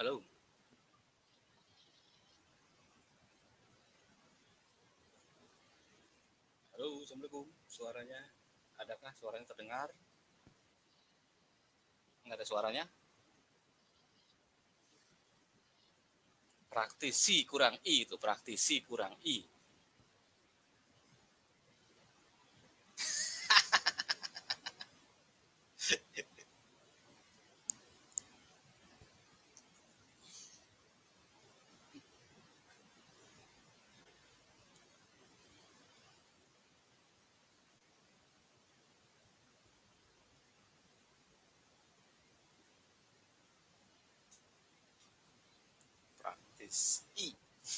Halo, halo, assalamualaikum. Suaranya, adakah suaranya terdengar? Nggak ada suaranya? Praktisi kurang I itu, praktisi kurang I. Praktis I.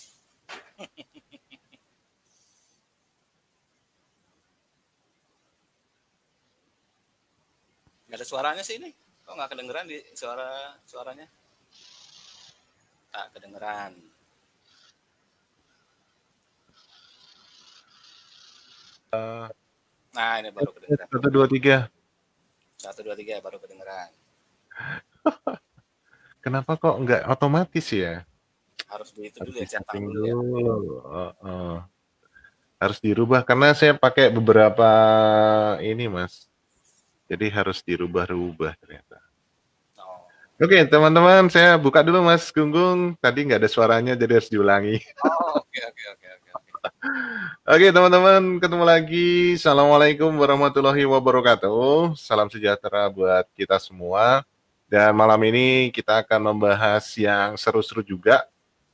Nggak ada suaranya sih ini. Kok nggak kedengeran di suaranya? Tak kedengeran. Nah, ini baru kedengeran. Satu dua tiga. 1, 2, 3 baru kedengeran. Kenapa kok nggak otomatis ya? Harus di itu Harus dulu ya, centang disetting dulu ya. dulu. Harus dirubah karena saya pakai beberapa ini mas. Jadi harus dirubah-rubah ternyata. Oh, Oke teman-teman, saya buka dulu mas Gunggung. Tadi nggak ada suaranya jadi harus diulangi. oh, oke, oke, oke, oke, oke. Oke teman-teman, ketemu lagi. Assalamualaikum warahmatullahi wabarakatuh. Salam sejahtera buat kita semua. Dan malam ini kita akan membahas yang seru-seru juga.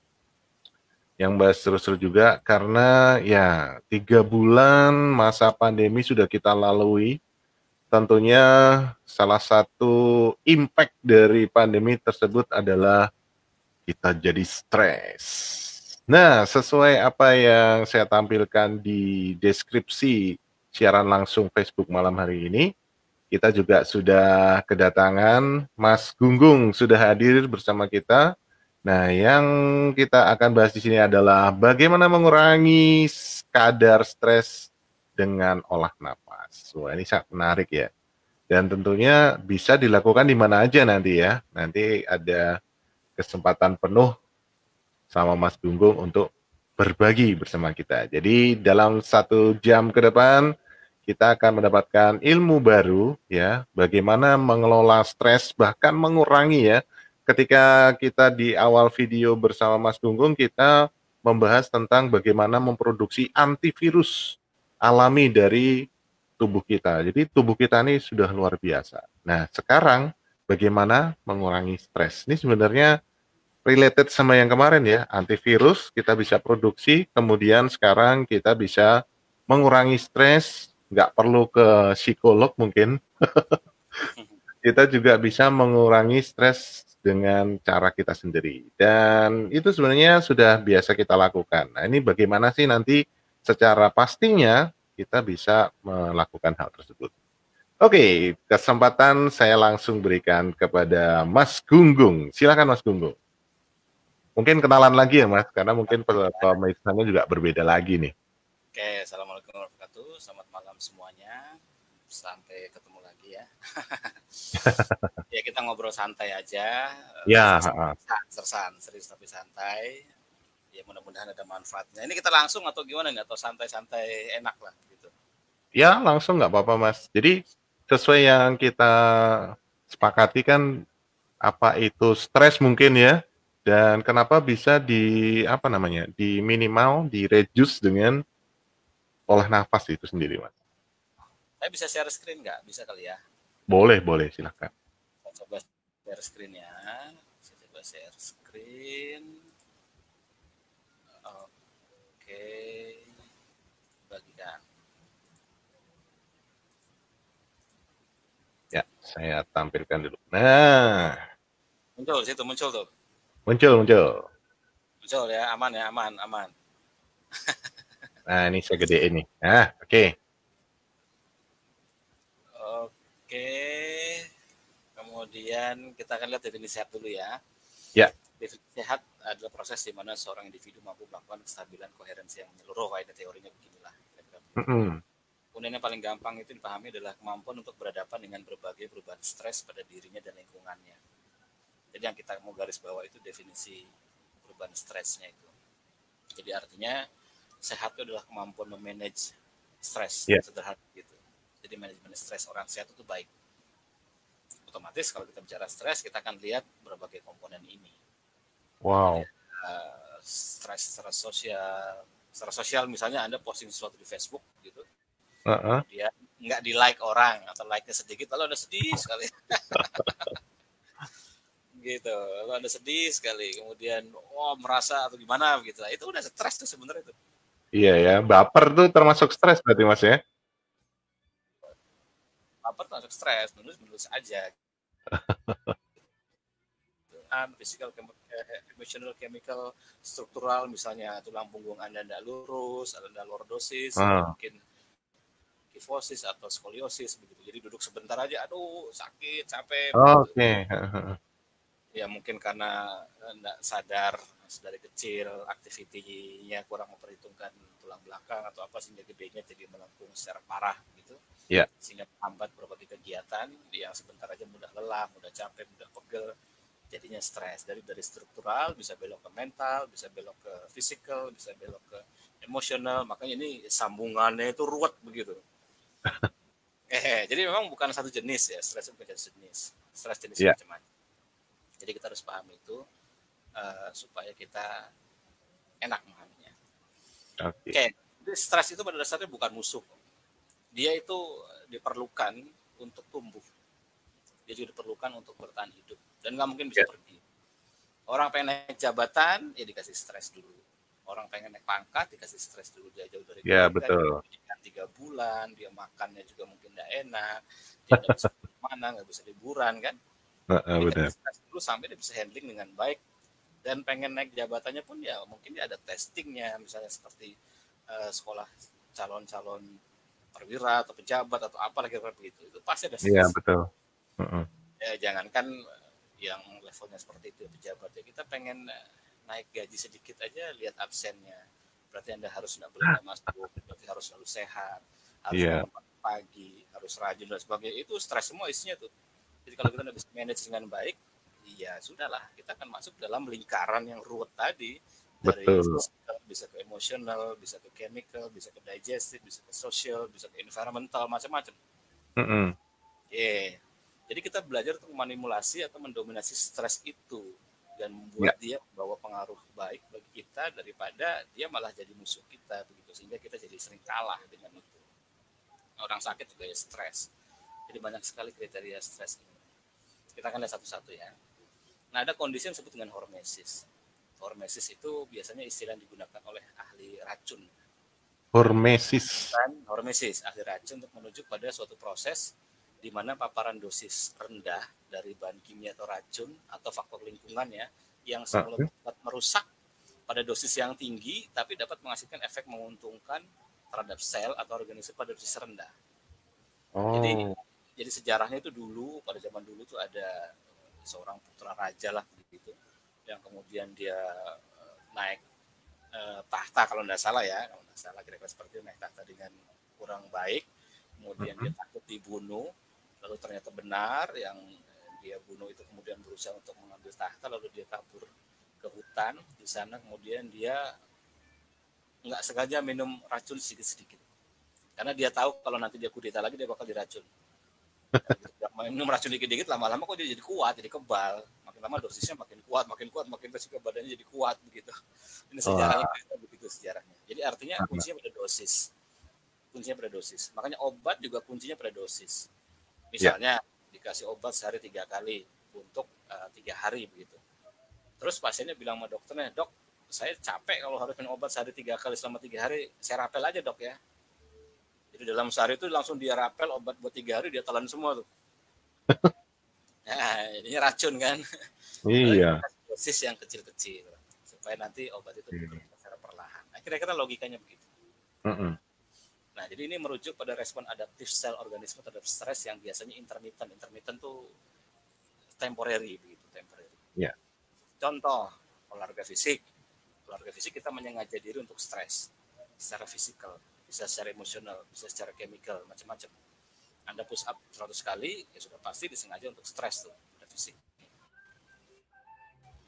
Yang bahas seru-seru juga karena ya 3 bulan masa pandemi sudah kita lalui. Tentunya salah satu impact dari pandemi tersebut adalah kita jadi stres. Nah, sesuai apa yang saya tampilkan di deskripsi siaran langsung Facebook malam hari ini, kita juga sudah kedatangan Mas Gunggung sudah hadir bersama kita. Nah, yang kita akan bahas di sini adalah bagaimana mengurangi kadar stres dengan olah napas. Wah, ini sangat menarik ya. Dan tentunya bisa dilakukan di mana aja nanti ya. Nanti ada kesempatan penuh sama Mas Gunggung untuk berbagi bersama kita. Jadi dalam 1 jam ke depan kita akan mendapatkan ilmu baru ya, bagaimana mengelola stres bahkan mengurangi ya. Ketika kita di awal video bersama Mas Gunggung kita membahas tentang bagaimana memproduksi antivirus alami dari tubuh kita. Jadi tubuh kita ini sudah luar biasa. Nah, sekarang bagaimana mengurangi stres? Ini sebenarnya related sama yang kemarin ya, antivirus kita bisa produksi, kemudian sekarang kita bisa mengurangi stres, nggak perlu ke psikolog mungkin, kita juga bisa mengurangi stres dengan cara kita sendiri. Dan itu sebenarnya sudah biasa kita lakukan. Nah ini bagaimana sih nanti secara pastinya kita bisa melakukan hal tersebut. Oke, kesempatan saya langsung berikan kepada Mas Gunggung. Silakan Mas Gunggung. Mungkin kenalan lagi ya Mas, karena mungkin pemirsanya juga berbeda lagi nih. Oke, assalamualaikum warahmatullahi wabarakatuh. Selamat malam semuanya. Sampai ketemu lagi ya. Ya kita ngobrol santai aja, Ya, sersan, serius tapi santai. Ya mudah-mudahan ada manfaatnya. Ini kita langsung atau gimana nih? Atau santai-santai enak lah gitu. ya langsung nggak apa-apa Mas. Jadi sesuai yang kita sepakati kan apa itu stres mungkin ya, dan kenapa bisa di apa namanya di minimal, di reduce dengan olah nafas itu sendiri Mas. Saya bisa share screen nggak? Bisa kali ya. Boleh, boleh silakan. Saya coba share screen ya. Saya coba share screen. Oke, bagikan. Ya, saya tampilkan dulu. Nah, Muncul situ, muncul tuh. muncul muncul. Muncul ya, aman ya, aman, aman. Nah, ini saya gedein nih. Nah, oke. Oke, kemudian kita akan lihat definisi sehat dulu ya. Ya. Definisi sehat adalah proses di mana seorang individu mampu melakukan kestabilan koherensi yang menyeluruh. Kayak teorinya beginilah. Kemudian yang paling gampang itu dipahami adalah kemampuan untuk berhadapan dengan berbagai perubahan stres pada dirinya dan lingkungannya. Jadi yang kita mau garis bawah itu definisi perubahan stresnya itu. Jadi artinya sehat itu adalah kemampuan memanage stres, sederhana gitu. Jadi manajemen stres orang sehat itu baik. Otomatis kalau kita bicara stres, kita akan lihat berbagai komponen ini. Wow. Jadi, stres secara sosial misalnya Anda posting sesuatu di Facebook gitu, kemudian nggak di like orang atau like-nya sedikit, lalu Anda sedih sekali. Gitu, lalu Anda sedih sekali, kemudian merasa atau gimana gitu, itu udah stres tuh sebenarnya itu. Iya ya, baper tuh termasuk stres berarti Mas ya? Baper termasuk stres, menulis aja. Physical, emotional, chemical, struktural, misalnya tulang punggung Anda tidak lurus, Anda lordosis, atau mungkin kifosis atau skoliosis begitu. Jadi duduk sebentar aja, aduh sakit, capek. Oke. Ya mungkin karena tidak sadar dari kecil aktivitinya kurang memperhitungkan tulang belakang atau apa, sehingga gedenya jadi melengkung secara parah gitu. Yeah. Sehingga menghambat berbagai kegiatan yang sebentar aja mudah lelah, mudah capek, mudah pegel. Jadinya stres. Dari struktural bisa belok ke mental, bisa belok ke physical, bisa belok ke emosional. Makanya ini sambungannya itu ruwet begitu. Jadi memang bukan satu jenis ya, stres bukan satu jenis. Stres jenis macam-macam. Jadi kita harus paham itu supaya kita enak memahaminya. Oke. Stres itu pada dasarnya bukan musuh. Dia itu diperlukan untuk tumbuh. Dia juga diperlukan untuk bertahan hidup. Dan nggak mungkin bisa pergi. Orang pengen naik jabatan, ya dikasih stres dulu. Orang pengen naik pangkat, dikasih stres dulu. Dia jauh dari keluarga, dia 3 bulan, dia makannya juga mungkin nggak enak, dia nggak bisa kemana, nggak bisa liburan kan. Jadi stres dulu sampai dia bisa handling dengan baik. Dan pengen naik jabatannya pun ya mungkin dia ada testingnya, misalnya seperti sekolah calon-calon perwira atau pejabat atau apa lagi begitu. Itu pasti ada stres. Iya, betul. Ya jangankan yang levelnya seperti itu pejabat, ya kita pengen naik gaji sedikit aja lihat absennya, berarti Anda harus nggak boleh masuk, berarti harus selalu sehat, harus bangun pagi, harus rajin dan sebagainya. Itu stres semua isinya tuh. Jadi kalau kita nggak bisa manage dengan baik, ya sudahlah, kita akan masuk dalam lingkaran yang ruwet tadi. Dari physical, bisa ke emosional, bisa ke chemical, bisa ke digestive, bisa ke social, bisa ke environmental, macam-macam. Jadi kita belajar untuk memanipulasi atau mendominasi stres itu dan membuat dia membawa pengaruh baik bagi kita daripada dia malah jadi musuh kita begitu, sehingga kita jadi sering kalah dengan itu. Orang sakit juga ya stres. Jadi banyak sekali kriteria stres ini. Kita akan lihat satu-satu ya. Nah, ada kondisi yang disebut dengan hormesis. Hormesis itu biasanya istilah yang digunakan oleh ahli racun. Hormesis, ahli racun untuk menuju pada suatu proses di mana paparan dosis rendah dari bahan kimia atau racun atau faktor lingkungannya yang selalu dapat merusak pada dosis yang tinggi, tapi dapat menghasilkan efek menguntungkan terhadap sel atau organisme pada dosis rendah. Jadi sejarahnya itu dulu, pada zaman dulu itu ada seorang putra raja lah begitu, yang kemudian dia naik tahta kalau tidak salah kira-kira seperti itu, naik tahta dengan kurang baik, kemudian dia takut dibunuh. Lalu ternyata benar, yang dia bunuh itu kemudian berusaha untuk mengambil tahta, lalu dia kabur ke hutan. Di sana kemudian dia nggak sengaja minum racun sedikit-sedikit. Karena dia tahu kalau nanti dia kudeta lagi, dia bakal diracun. Minum racun dikit-dikit, lama-lama kok dia jadi kuat, jadi kebal. Makin lama dosisnya makin kuat, makin resiko badannya jadi kuat begitu. Ini sejarahnya begitu sejarahnya. Jadi artinya kuncinya pada dosis. Makanya obat juga kuncinya pada dosis. Misalnya dikasih obat sehari 3 kali untuk 3 hari begitu. Terus pasiennya bilang sama dokternya, dok, saya capek kalau harus minum obat sehari 3 kali selama 3 hari, saya rapel aja dok ya. Jadi dalam sehari itu langsung dia rapel obat buat 3 hari, dia telan semua tuh. Nah, ini racun kan. Iya. Dosis yang kecil-kecil supaya nanti obat itu bekerja secara perlahan. Nah, kira-kira logikanya begitu. Nah, jadi ini merujuk pada respon adaptif sel organisme terhadap stres yang biasanya intermittent. Intermittent tuh temporary begitu, temporary. Yeah. Contoh, olahraga fisik. Olahraga fisik kita menyengaja diri untuk stres secara fisikal, bisa secara emosional, bisa secara chemical, macam-macam. Anda push up 100 kali, ya sudah pasti disengaja untuk stres tuh, pada fisik.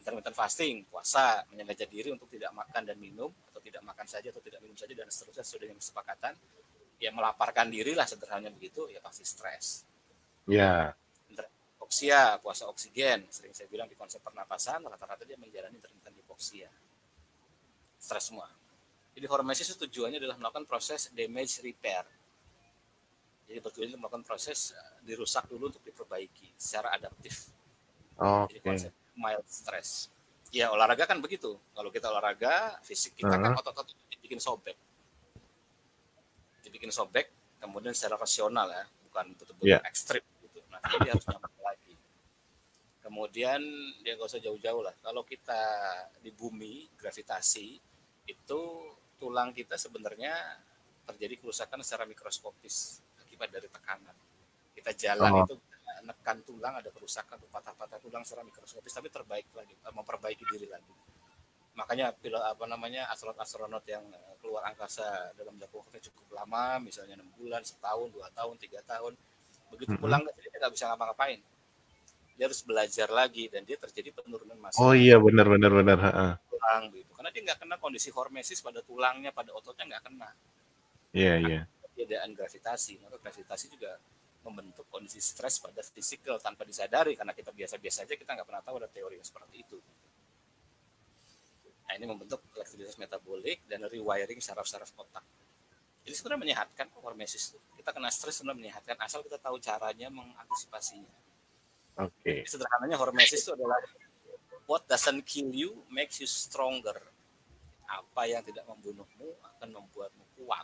Intermittent fasting, puasa, menjaga diri untuk tidak makan dan minum, atau tidak makan saja atau tidak minum saja, dan seterusnya sesuai dengan kesepakatan. Ya melaparkan diri lah sederhananya begitu, ya pasti stres. Ya. Hipoksia, puasa oksigen, sering saya bilang di konsep pernapasan, rata-rata dia menjalani intermittent hipoksia. Stres semua. Jadi hormesis itu tujuannya adalah melakukan proses damage repair. Jadi bertujuan untuk melakukan proses dirusak dulu untuk diperbaiki secara adaptif. Jadi konsep mild stress. Ya olahraga kan begitu. Kalau kita olahraga, fisik kita kan otot-otot dibikin sobek. Dibikin sobek, kemudian secara rasional ya, bukan betul-betul ekstrim gitu. Nah, jadi harus nyambung lagi. Kemudian dia nggak usah jauh-jauh lah. Kalau kita di bumi, gravitasi, itu tulang kita sebenarnya terjadi kerusakan secara mikroskopis akibat dari tekanan. Kita jalan itu menekan tulang, ada kerusakan, patah-patah tulang secara mikroskopis, tapi memperbaiki diri lagi. Makanya astronot-astronot yang keluar angkasa dalam jangka waktu cukup lama, misalnya 6 bulan, setahun, 2 tahun, 3 tahun, begitu pulang dia nggak bisa ngapa-ngapain. Dia harus belajar lagi dan dia terjadi penurunan massa. Oh iya, benar. Tulang gitu. Karena dia nggak kena kondisi hormesis pada tulangnya, pada ototnya nggak kena. Iya. Perbedaan gravitasi, maka gravitasi juga membentuk kondisi stres pada fisikal tanpa disadari, karena kita biasa-biasa aja, kita nggak pernah tahu ada teori yang seperti itu. Nah, ini membentuk fleksibilitas metabolik dan rewiring saraf-saraf otak. Jadi sebenarnya menyehatkan hormesis itu. Kita kena stres sebenarnya menyehatkan, asal kita tahu caranya mengantisipasinya. Oke. Sederhananya hormesis itu adalah what doesn't kill you makes you stronger. Apa yang tidak membunuhmu akan membuatmu kuat.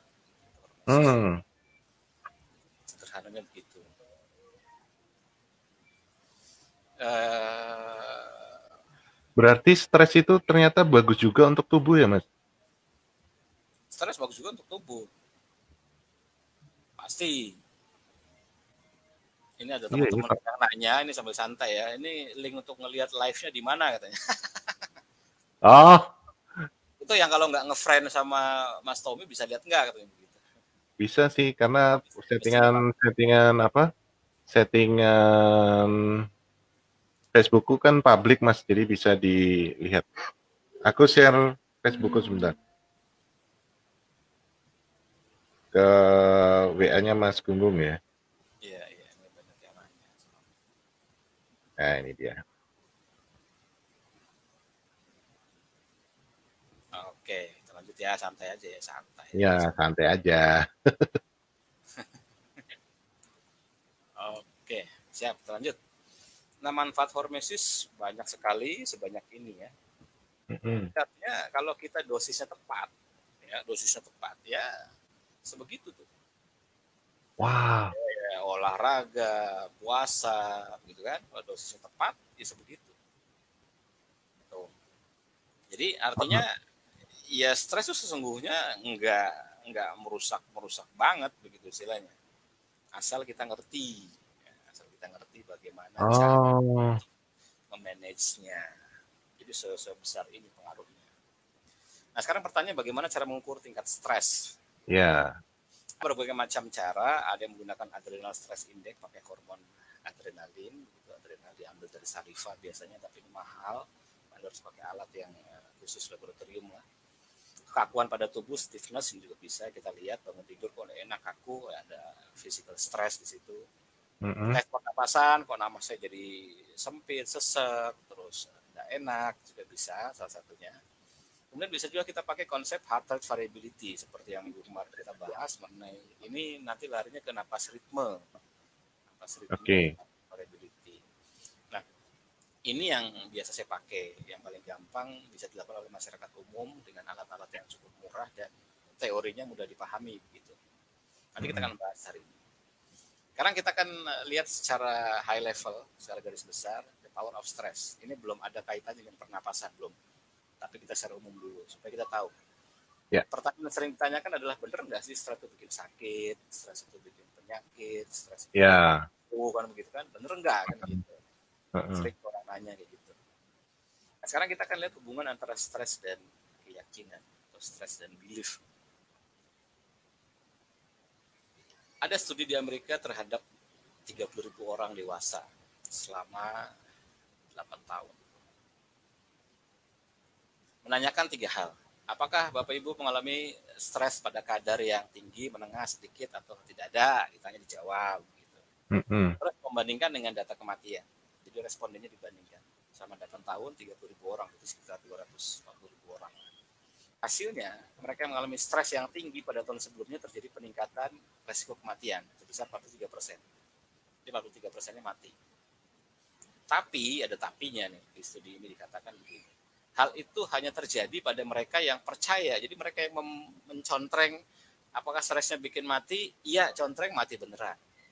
Sederhananya begitu. Berarti stres itu ternyata bagus juga untuk tubuh ya, Mas? Stres bagus juga untuk tubuh. Pasti. Ini ada teman-teman yang nanya, ini sambil santai ya, ini link untuk ngelihat live-nya di mana katanya. Itu yang kalau nggak nge-friend sama Mas Tommy bisa lihat nggak katanya begitu. Bisa sih, karena settingan Facebookku kan publik, Mas, jadi bisa dilihat. Aku share Facebookku sebentar. Ke WA-nya Mas Gunggung ya. Iya, ini banyak yang nanya. Nah, ini dia. Oke, lanjut ya, santai aja ya, santai. Ya, santai aja. Oke, siap, lanjut. Nah, manfaat hormesis banyak sekali, sebanyak ini ya. Artinya kalau kita dosisnya tepat, ya sebegitu tuh. Wah. Ya, olahraga, puasa, gitu kan. Kalau dosisnya tepat, ya sebegitu. Tuh. Jadi artinya ya stres itu sesungguhnya enggak merusak banget begitu istilahnya. Asal kita ngerti bagaimana cara memanage-nya. Jadi sebesar ini pengaruhnya. Nah, sekarang pertanyaan bagaimana cara mengukur tingkat stres? Ya. Berbagai macam cara, ada yang menggunakan adrenal stress index pakai hormon adrenalin, gitu. Adrenal diambil dari saliva biasanya, tapi ini mahal. Anda harus pakai alat yang khusus laboratorium lah. Kekakuan pada tubuh, stiffness ini juga bisa kita lihat, bangun tidur kok enak kaku, ada physical stress di situ. Tes pernapasan, kok napas saya jadi sempit, sesek, terus tidak enak juga bisa salah satunya. Kemudian bisa juga kita pakai konsep heart rate variability seperti yang minggu kemarin kita bahas mengenai ini, nanti larinya ke napas ritme. Variability. Nah, ini yang biasa saya pakai, yang paling gampang bisa dilakukan oleh masyarakat umum dengan alat-alat yang cukup murah dan teorinya mudah dipahami gitu. Nanti kita akan bahas hari ini. Sekarang kita akan lihat secara high level, secara garis besar, the power of stress. Ini belum ada kaitannya dengan pernapasan, belum. Tapi kita secara umum dulu, supaya kita tahu. Ya. Pertanyaan yang sering ditanyakan adalah, benar nggak sih stres itu bikin sakit, stres itu bikin penyakit, stres itu kan begitu kan? Bener nggak kan gitu? Sering orang nanya kayak gitu. Nah, sekarang kita akan lihat hubungan antara stres dan keyakinan, atau stres dan belief. Ada studi di Amerika terhadap 30.000 orang dewasa selama 8 tahun. menanyakan 3 hal. Apakah Bapak Ibu mengalami stres pada kadar yang tinggi, menengah, sedikit, atau tidak ada? Ditanya, dijawab. Gitu. Terus membandingkan dengan data kematian. Jadi respondennya dibandingkan. Sama 8 tahun, 30.000 orang, itu sekitar 240.000 orang. Hasilnya, mereka yang mengalami stres yang tinggi pada tahun sebelumnya terjadi peningkatan resiko kematian sebesar 43%. Jadi 43%-nya mati. Tapi, ada tapinya nih, di studi ini dikatakan begini. Hal itu hanya terjadi pada mereka yang percaya. Jadi mereka yang mencontreng apakah stresnya bikin mati? Iya, contreng mati beneran.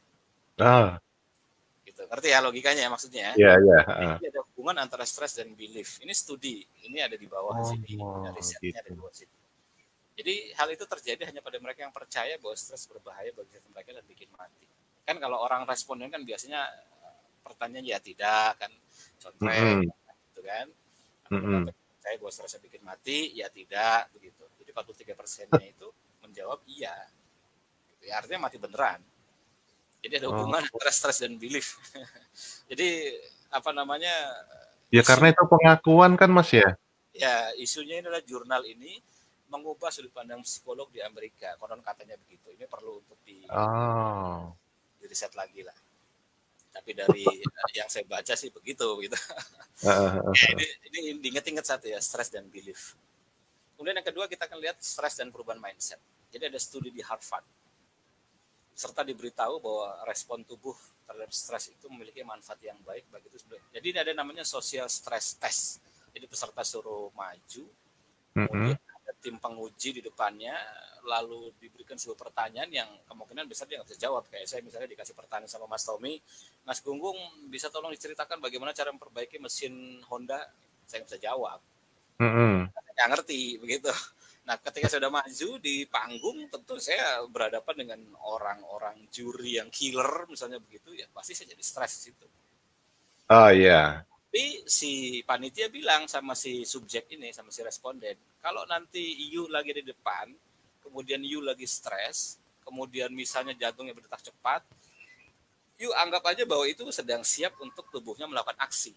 Gitu. Ngerti ya logikanya maksudnya? Iya. Jadi ada hubungan antara stres dan belief. Ini studi. Ini ada di bawah sini. Risetnya ada di bawah sini. Jadi hal itu terjadi hanya pada mereka yang percaya bahwa stres berbahaya bagi kesehatan mereka dan bikin mati. Kan kalau orang responden kan biasanya pertanyaan ya tidak, kan contreng, gitu kan. Saya bahwa stresnya bikin mati, ya tidak, begitu. Jadi 43%-nya itu menjawab iya. Gitu. Ya, artinya mati beneran. Jadi ada hubungan antara stres dan belief. Jadi apa namanya? Ya karena itu pengakuan kan Mas ya? Ya, isunya ini adalah jurnal ini mengubah sudut pandang psikolog di Amerika. Konon katanya begitu. Ini perlu untuk di riset lagi lah. Tapi dari yang saya baca sih begitu gitu. Ini diingat-ingat satu ya, stres dan belief. Kemudian yang kedua kita akan lihat stres dan perubahan mindset. Jadi ada studi di Harvard. Serta diberitahu bahwa respon tubuh terhadap stres itu memiliki manfaat yang baik bagi itu. Jadi ada namanya social stress test. Jadi peserta suruh maju, kemudian ada tim penguji di depannya, lalu diberikan sebuah pertanyaan yang kemungkinan besar dia nggak bisa jawab. Kayak saya misalnya dikasih pertanyaan sama Mas Tommy, Mas Gunggung bisa tolong diceritakan bagaimana cara memperbaiki mesin Honda? Saya nggak bisa jawab. Nggak ngerti begitu. Nah, ketika saya sudah maju di panggung, tentu saya berhadapan dengan orang-orang juri yang killer misalnya begitu, ya pasti saya jadi stres di situ. Oh iya. Tapi si panitia bilang sama si subjek ini, sama si responden, kalau nanti you lagi di depan, kemudian you lagi stres, kemudian misalnya jantungnya berdetak cepat, you anggap aja bahwa itu sedang siap untuk tubuhnya melakukan aksi.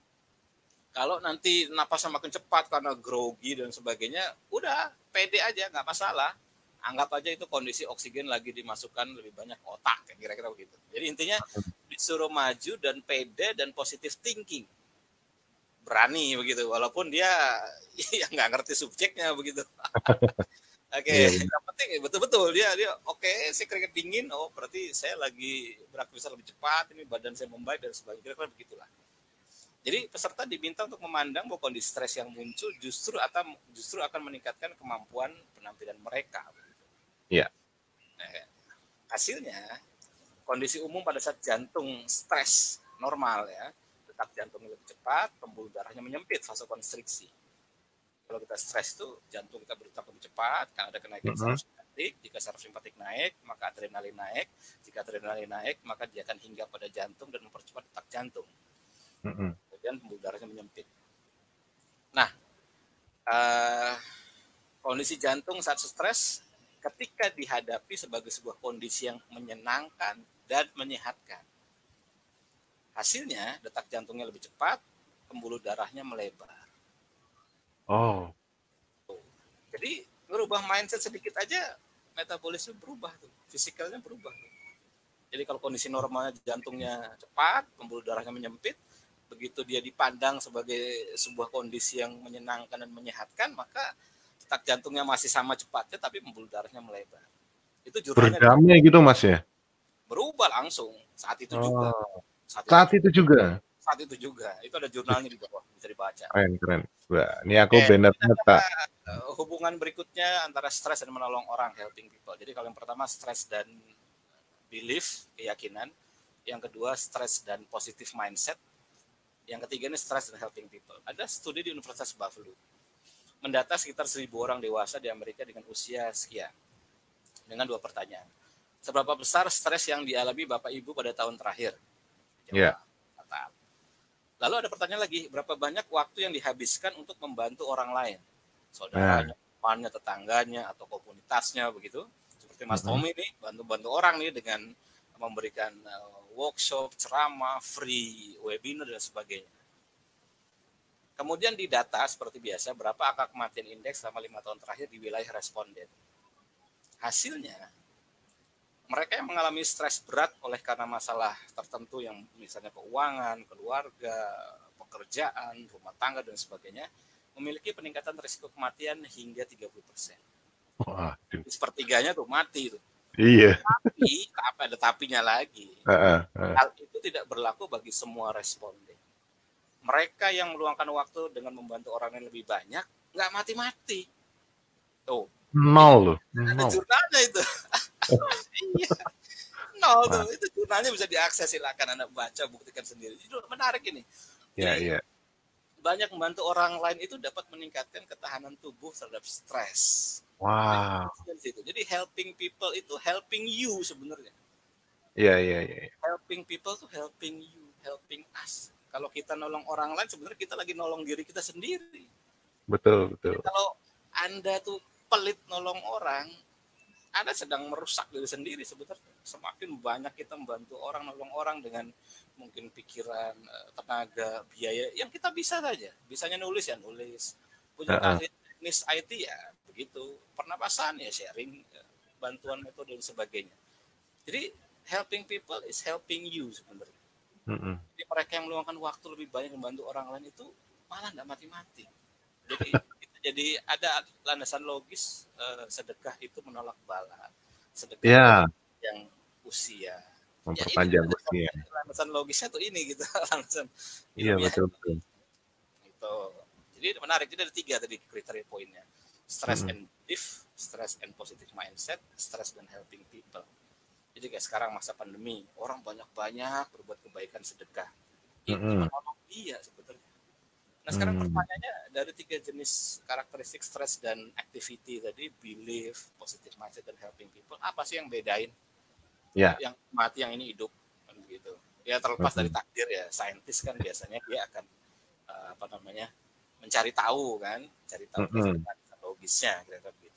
Kalau nanti napasnya makin cepat karena grogi dan sebagainya, udah pede aja, nggak masalah. Anggap aja itu kondisi oksigen lagi dimasukkan lebih banyak otak, kira-kira begitu. Jadi intinya disuruh maju dan pede dan positive thinking. Berani begitu, walaupun dia yang nggak ngerti subjeknya begitu. Oke, yang penting betul-betul dia oke, saya keringet dingin, oh berarti saya lagi beraktivitas lebih cepat, ini badan saya membaik dan sebagainya, kira-kira begitulah. Jadi peserta diminta untuk memandang bahwa kondisi stres yang muncul justru akan meningkatkan kemampuan penampilan mereka. Iya. Nah, hasilnya kondisi umum pada saat jantung stres normal ya, detak jantung lebih cepat, pembuluh darahnya menyempit, fase konstriksi. Kalau kita stres itu jantung kita berdetak lebih cepat, karena ada kenaikan saraf simpatik. Jika saraf simpatik naik, maka adrenalin naik. Jika adrenalin naik, maka dia akan hinggap pada jantung dan mempercepat detak jantung. Kemudian pembuluh darahnya menyempit. Nah, kondisi jantung saat stres ketika dihadapi sebagai sebuah kondisi yang menyenangkan dan menyehatkan. Hasilnya, detak jantungnya lebih cepat, pembuluh darahnya melebar. Oh. Jadi, merubah mindset sedikit aja, metabolisme berubah tuh, fisikalnya berubah tuh. Jadi kalau kondisi normalnya jantungnya cepat, pembuluh darahnya menyempit, begitu dia dipandang sebagai sebuah kondisi yang menyenangkan dan menyehatkan, maka detak jantungnya masih sama cepatnya, tapi pembuluh darahnya melebar. Itu jurnalnya berdamai gitu Mas ya? Berubah langsung saat itu juga. Saat itu juga. Saat itu juga. Itu ada jurnalnya di bawah, bisa dibaca. Keren. Wah, ini aku benar meta. Hubungan berikutnya antara stres dan menolong orang, helping people. Jadi kalau yang pertama stres dan belief, keyakinan. Yang kedua stres dan positive mindset. Yang ketiga ini stres dan helping people. Ada studi di Universitas Buffalo. Mendata sekitar 1.000 orang dewasa di Amerika dengan usia sekian. Dengan 2 pertanyaan. Seberapa besar stres yang dialami Bapak Ibu pada tahun terakhir? Iya. Lalu ada pertanyaan lagi, berapa banyak waktu yang dihabiskan untuk membantu orang lain? Saudaranya, temannya, tetangganya, atau komunitasnya begitu. Seperti Mas Tommy nih, bantu-bantu orang nih dengan memberikan workshop, ceramah, free webinar dan sebagainya. Kemudian di data seperti biasa, berapa angka kematian indeks selama 5 tahun terakhir di wilayah responden. Hasilnya, mereka yang mengalami stres berat oleh karena masalah tertentu yang misalnya keuangan, keluarga, pekerjaan, rumah tangga, dan sebagainya, memiliki peningkatan risiko kematian hingga 30%. Wah, sepertiganya tuh mati tuh. Iya. Tapi, ada tapinya lagi. Hal itu tidak berlaku bagi semua responden. Mereka yang meluangkan waktu dengan membantu orang yang lebih banyak, nggak mati-mati. Tuh. Nol loh. Ada jurnalnya itu. Iya. Nol tuh. Itu jurnalnya bisa diakses, silakan Anda baca, buktikan sendiri. Itu menarik ini. Iya. Banyak membantu orang lain itu dapat meningkatkan ketahanan tubuh terhadap stres. Wow. Jadi helping people itu helping you sebenarnya. Iya. Helping people tuh helping you, helping us. Kalau kita nolong orang lain, sebenarnya kita lagi nolong diri kita sendiri. Betul. Jadi kalau Anda tuh pelit nolong orang, Anda sedang merusak diri sendiri sebenarnya. Semakin banyak kita membantu orang, nolong orang dengan mungkin pikiran, tenaga, biaya, yang kita bisa saja. Bisanya nulis ya nulis. Punya keahlian teknis IT ya begitu. Pernapasan ya sharing, bantuan metode dan sebagainya. Jadi helping people is helping you sebenarnya. Jadi mereka yang meluangkan waktu lebih banyak membantu orang lain itu malah nggak mati-mati. Jadi ada landasan logis, sedekah itu menolak bala, sedekah yang usia. Memperpanjang usia. Landasan logisnya tuh ini gitu, landasan. Iya betul. Itu. Jadi menarik. Jadi ada 3 tadi kriteria poinnya: stress and belief, stress and positive mindset, stress dan helping people. Jadi kayak sekarang masa pandemi, orang banyak-banyak berbuat kebaikan sedekah. Itu menolong dia sebetulnya. Nah sekarang pertanyaannya, dari 3 jenis karakteristik stres dan activity tadi, belief, positive mindset, dan helping people, apa sih yang bedain? Yang mati, yang ini hidup, kan begitu. Ya terlepas dari takdir ya, saintis kan biasanya dia akan mencari tahu kan, cari tahu logisnya, kira-kira begitu.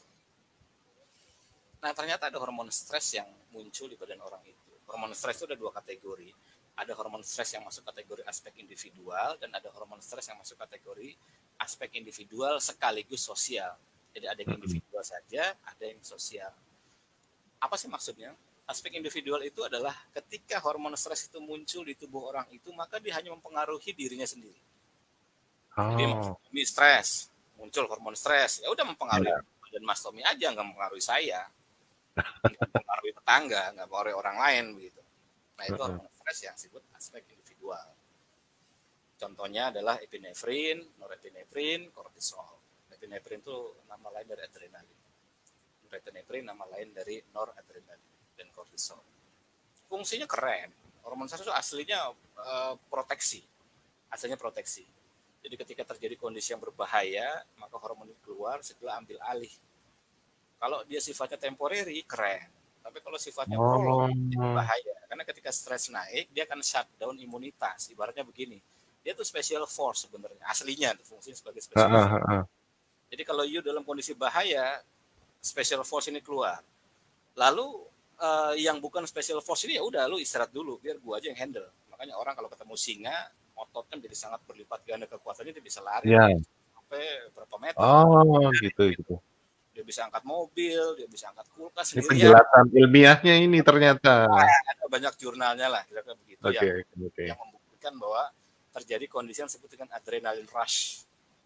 Nah, ternyata ada hormon stres yang muncul di badan orang itu. Hormon stres itu ada 2 kategori. Ada hormon stres yang masuk kategori aspek individual, dan ada hormon stres yang masuk kategori aspek individual sekaligus sosial. Jadi ada yang individual saja, ada yang sosial. Apa sih maksudnya? Aspek individual itu adalah ketika hormon stres itu muncul di tubuh orang itu, maka dia hanya mempengaruhi dirinya sendiri. Jadi Tommy stres, muncul hormon stres, ya udah mempengaruhi badan Mas Tommy aja, nggak mempengaruhi saya. Nggak mempengaruhi tetangga, nggak mempengaruhi orang lain begitu. Nah itu hormon stres yang disebut aspek individual. Contohnya adalah epinefrin, norepinefrin, kortisol. Epinefrin itu nama lain dari adrenalin. Norepinefrin nama lain dari noradrenalin dan kortisol. Fungsinya keren. Hormon stres itu aslinya proteksi. Aslinya proteksi. Jadi ketika terjadi kondisi yang berbahaya, maka hormon itu keluar, segera ambil alih. Kalau dia sifatnya temporary, keren. Tapi kalau sifatnya prolong, itu bahaya. Karena ketika stres naik, dia akan shutdown imunitas. Ibaratnya begini, dia tuh special force sebenarnya. Aslinya tuh fungsinya sebagai special force. Jadi kalau you dalam kondisi bahaya, special force ini keluar. Lalu yang bukan special force ini ya udah lu istirahat dulu, biar gua aja yang handle. Makanya orang kalau ketemu singa, ototnya menjadi sangat berlipat ganda kekuatannya, dia bisa lari sampai berapa meter. Gitu. Dia bisa angkat mobil, dia bisa angkat kulkas sendirian. Ini penjelasan ilmiahnya ini ternyata. Ada banyak jurnalnya lah, kira-kira begitu yang membuktikan bahwa terjadi kondisi yang disebut dengan adrenaline rush.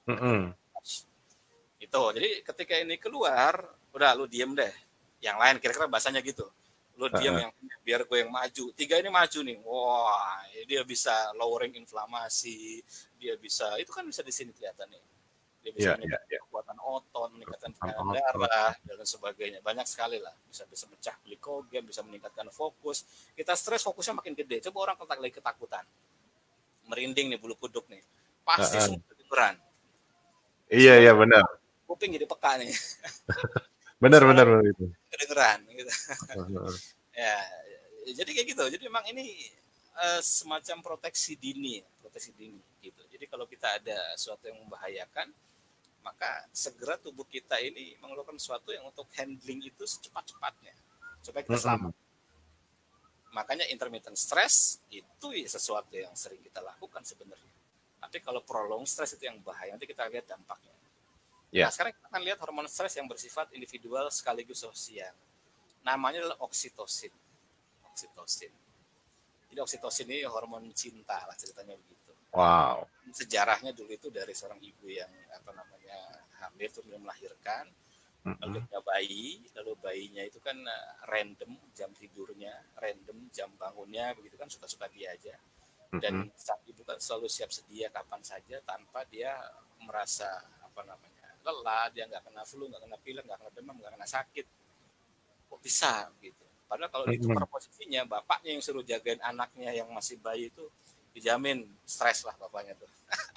Itu. Jadi ketika ini keluar, udah lu diem deh. Yang lain kira-kira bahasanya gitu. Lu diem yang biar gue yang maju. 3 ini maju nih. Wah, dia bisa lowering inflamasi, dia bisa, itu kan bisa di sini kelihatan nih. Dia bisa meningkatkan kekuatan otot, meningkatkan tekanan darah, dan sebagainya. Banyak sekali lah. Bisa mecah glikogen, bisa meningkatkan fokus. Kita stres, fokusnya makin gede. Coba orang lagi ketakutan. Merinding nih, bulu kuduk nih. Pasti semua kedengeran. Iya, benar. Kuping jadi peka nih. benar itu. Kedengeran gitu. Ya, jadi kayak gitu. Jadi memang ini semacam proteksi dini gitu. Jadi kalau kita ada sesuatu yang membahayakan, maka segera tubuh kita ini mengeluarkan sesuatu yang untuk handling itu secepat-cepatnya supaya kita selamat. Makanya intermittent stress itu ya sesuatu yang sering kita lakukan sebenarnya. Tapi kalau prolong stres itu yang bahaya. Nanti kita lihat dampaknya. Yeah. Nah, sekarang kita akan lihat hormon stres yang bersifat individual sekaligus sosial. Namanya adalah oksitosin. Jadi oksitosin ini hormon cinta lah ceritanya begitu. Wow. Sejarahnya dulu itu dari seorang ibu yang hamil terus melahirkan, lalu punya bayi, lalu bayinya itu kan random jam tidurnya, random jam bangunnya, begitu kan suka-suka dia aja. Dan sang ibu kan selalu siap sedia kapan saja tanpa dia merasa lelah, dia nggak kena flu, nggak kena pilek, nggak kena demam, nggak kena sakit. Kok bisa gitu? Padahal kalau ditukar posisinya, bapaknya yang suruh jagain anaknya yang masih bayi itu dijamin stres lah bapaknya tuh.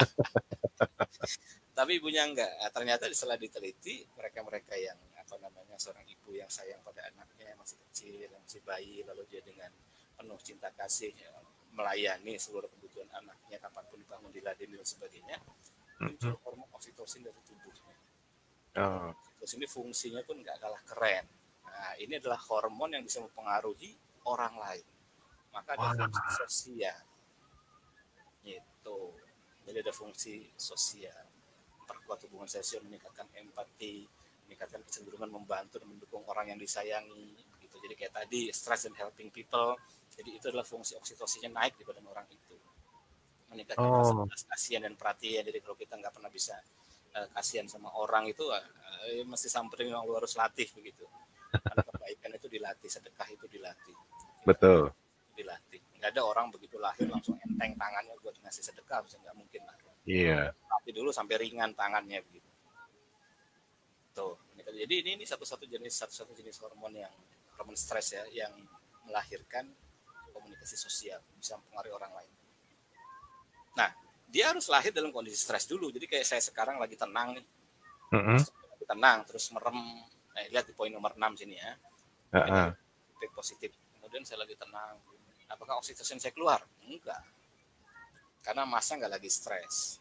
Tapi ibunya enggak. Ternyata setelah diteliti, mereka yang seorang ibu yang sayang pada anaknya yang masih kecil, yang masih bayi, lalu dia dengan penuh cinta kasih melayani seluruh kebutuhan anaknya kapanpun dibangun, diladeni dan sebagainya, muncul hormon oksitosin dari tubuhnya. Oksitosin ini fungsinya pun nggak kalah keren. Nah, ini adalah hormon yang bisa mempengaruhi orang lain. Maka ada fungsi sosial. Gitu. Jadi ada fungsi sosial. Memperkuat hubungan sosial, meningkatkan empati, meningkatkan kecenderungan membantu dan mendukung orang yang disayangi. Gitu. Jadi kayak tadi, stress and helping people. Jadi itu adalah fungsi oksitosinnya naik di badan orang itu. Meningkatkan rasa kasihan dan perhatian. Jadi kalau kita nggak pernah bisa kasihan sama orang itu, mesti samperin yang lu harus latih begitu. Karena kebaikan itu dilatih, sedekah itu dilatih. Betul. Dilatih. Nggak ada orang begitu lahir langsung enteng tangannya buat ngasih sedekah, bisa nggak mungkin lah. Iya. Latih dulu sampai ringan tangannya begitu. Tuh. Jadi ini satu-satu jenis hormon stres ya, yang melahirkan komunikasi sosial, bisa mempengaruhi orang lain. Nah, dia harus lahir dalam kondisi stres dulu. Jadi kayak saya sekarang lagi tenang nih. Tenang, terus merem. Lihat di poin nomor 6 sini ya. Positif. Kemudian saya lagi tenang. Apakah oksitosin saya keluar? Enggak. Karena masnya nggak lagi stres.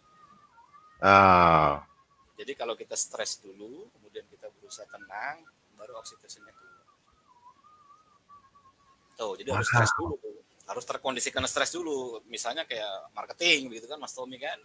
Jadi kalau kita stres dulu, kemudian kita berusaha tenang, baru oksitosinnya keluar. Tuh, jadi harus stres dulu tuh. Harus terkondisikan stres dulu. Misalnya kayak marketing gitu kan, Mas Tommy kan.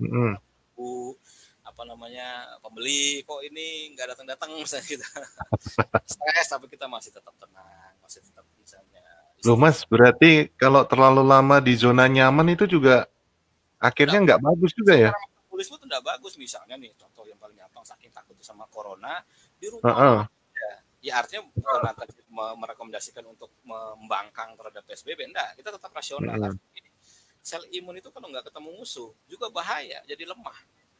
Pembeli kok ini nggak datang misalnya kita stres, tapi kita masih tetap tenang, masih tetap misalnya. Loh Mas, berarti kalau terlalu lama di zona nyaman itu juga akhirnya nggak bagus juga ya? Metabolisme itu nggak bagus. Misalnya nih, contoh yang paling gampang, saking takut sama corona di rumah. Ya artinya bukan merekomendasikan untuk membangkang terhadap PSBB, enggak. Kita tetap rasional. Sel imun itu kalau nggak ketemu musuh juga bahaya, jadi lemah.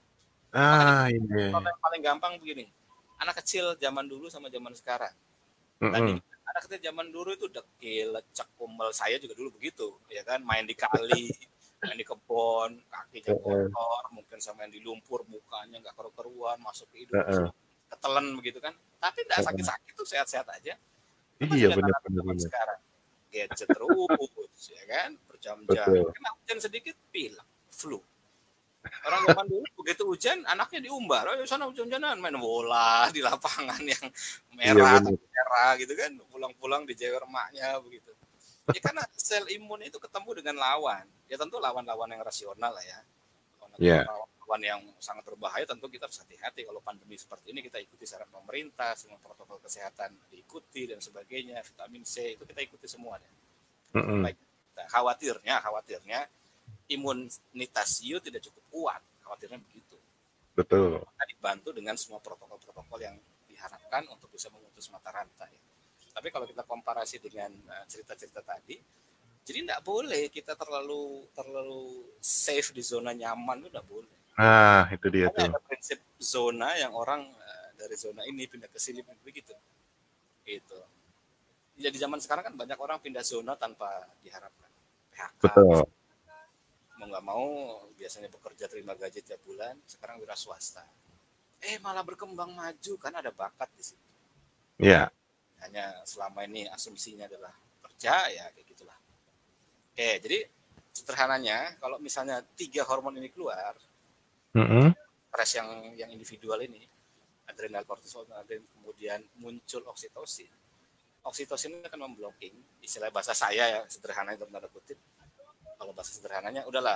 Yang paling gampang begini, anak kecil zaman dulu sama zaman sekarang. Anak kecil zaman dulu itu dekil, lecek, kumel. Saya juga dulu begitu, ya kan, main di kali, main di kebon, kakinya kotor, mungkin sama yang di lumpur, mukanya nggak keruan, masuk ke hidung, ketelan begitu kan. Tapi nggak sakit-sakit tuh, sehat-sehat aja. Iya benar. Sekarang gadget terus, ya kan, berjam-jam. Kena hujan sedikit, pilek, flu. Orang zaman dulu begitu hujan, anaknya diumbar, sana hujan-hujanan, main bola di lapangan yang merah gitu kan, pulang-pulang dijewer emaknya begitu. Ya karena sel imun itu ketemu dengan lawan, ya tentu lawan-lawan yang rasional lah ya. Lawan yang sangat berbahaya, tentu kita harus hati-hati. Kalau pandemi seperti ini kita ikuti saran pemerintah, semua protokol kesehatan diikuti dan sebagainya, vitamin C itu kita ikuti semuanya. Baik, khawatirnya imunitas you tidak cukup kuat, khawatirnya begitu. Betul. Maka dibantu dengan semua protokol-protokol yang diharapkan untuk bisa memutus mata rantai. Tapi kalau kita komparasi dengan cerita-cerita tadi, jadi tidak boleh kita terlalu safe di zona nyaman, itu tidak boleh. Itu dia tuh. Ada prinsip zona yang orang dari zona ini pindah ke sini begitu. Gitu. Jadi zaman sekarang kan banyak orang pindah zona tanpa diharapkan. PHK. Betul. Mau nggak mau biasanya bekerja terima gaji tiap bulan, sekarang wira swasta. Malah berkembang maju kan ada bakat di situ. Iya. Hanya selama ini asumsinya adalah kerja, ya kayak gitulah. Oke, jadi sederhananya kalau misalnya 3 hormon ini keluar, stres yang individual ini, adrenal, kortisol, kemudian muncul oksitosin. Oksitosin akan memblocking, istilah bahasa saya ya sederhana itu tanda kutip. Kalau bahasa sederhananya, udahlah,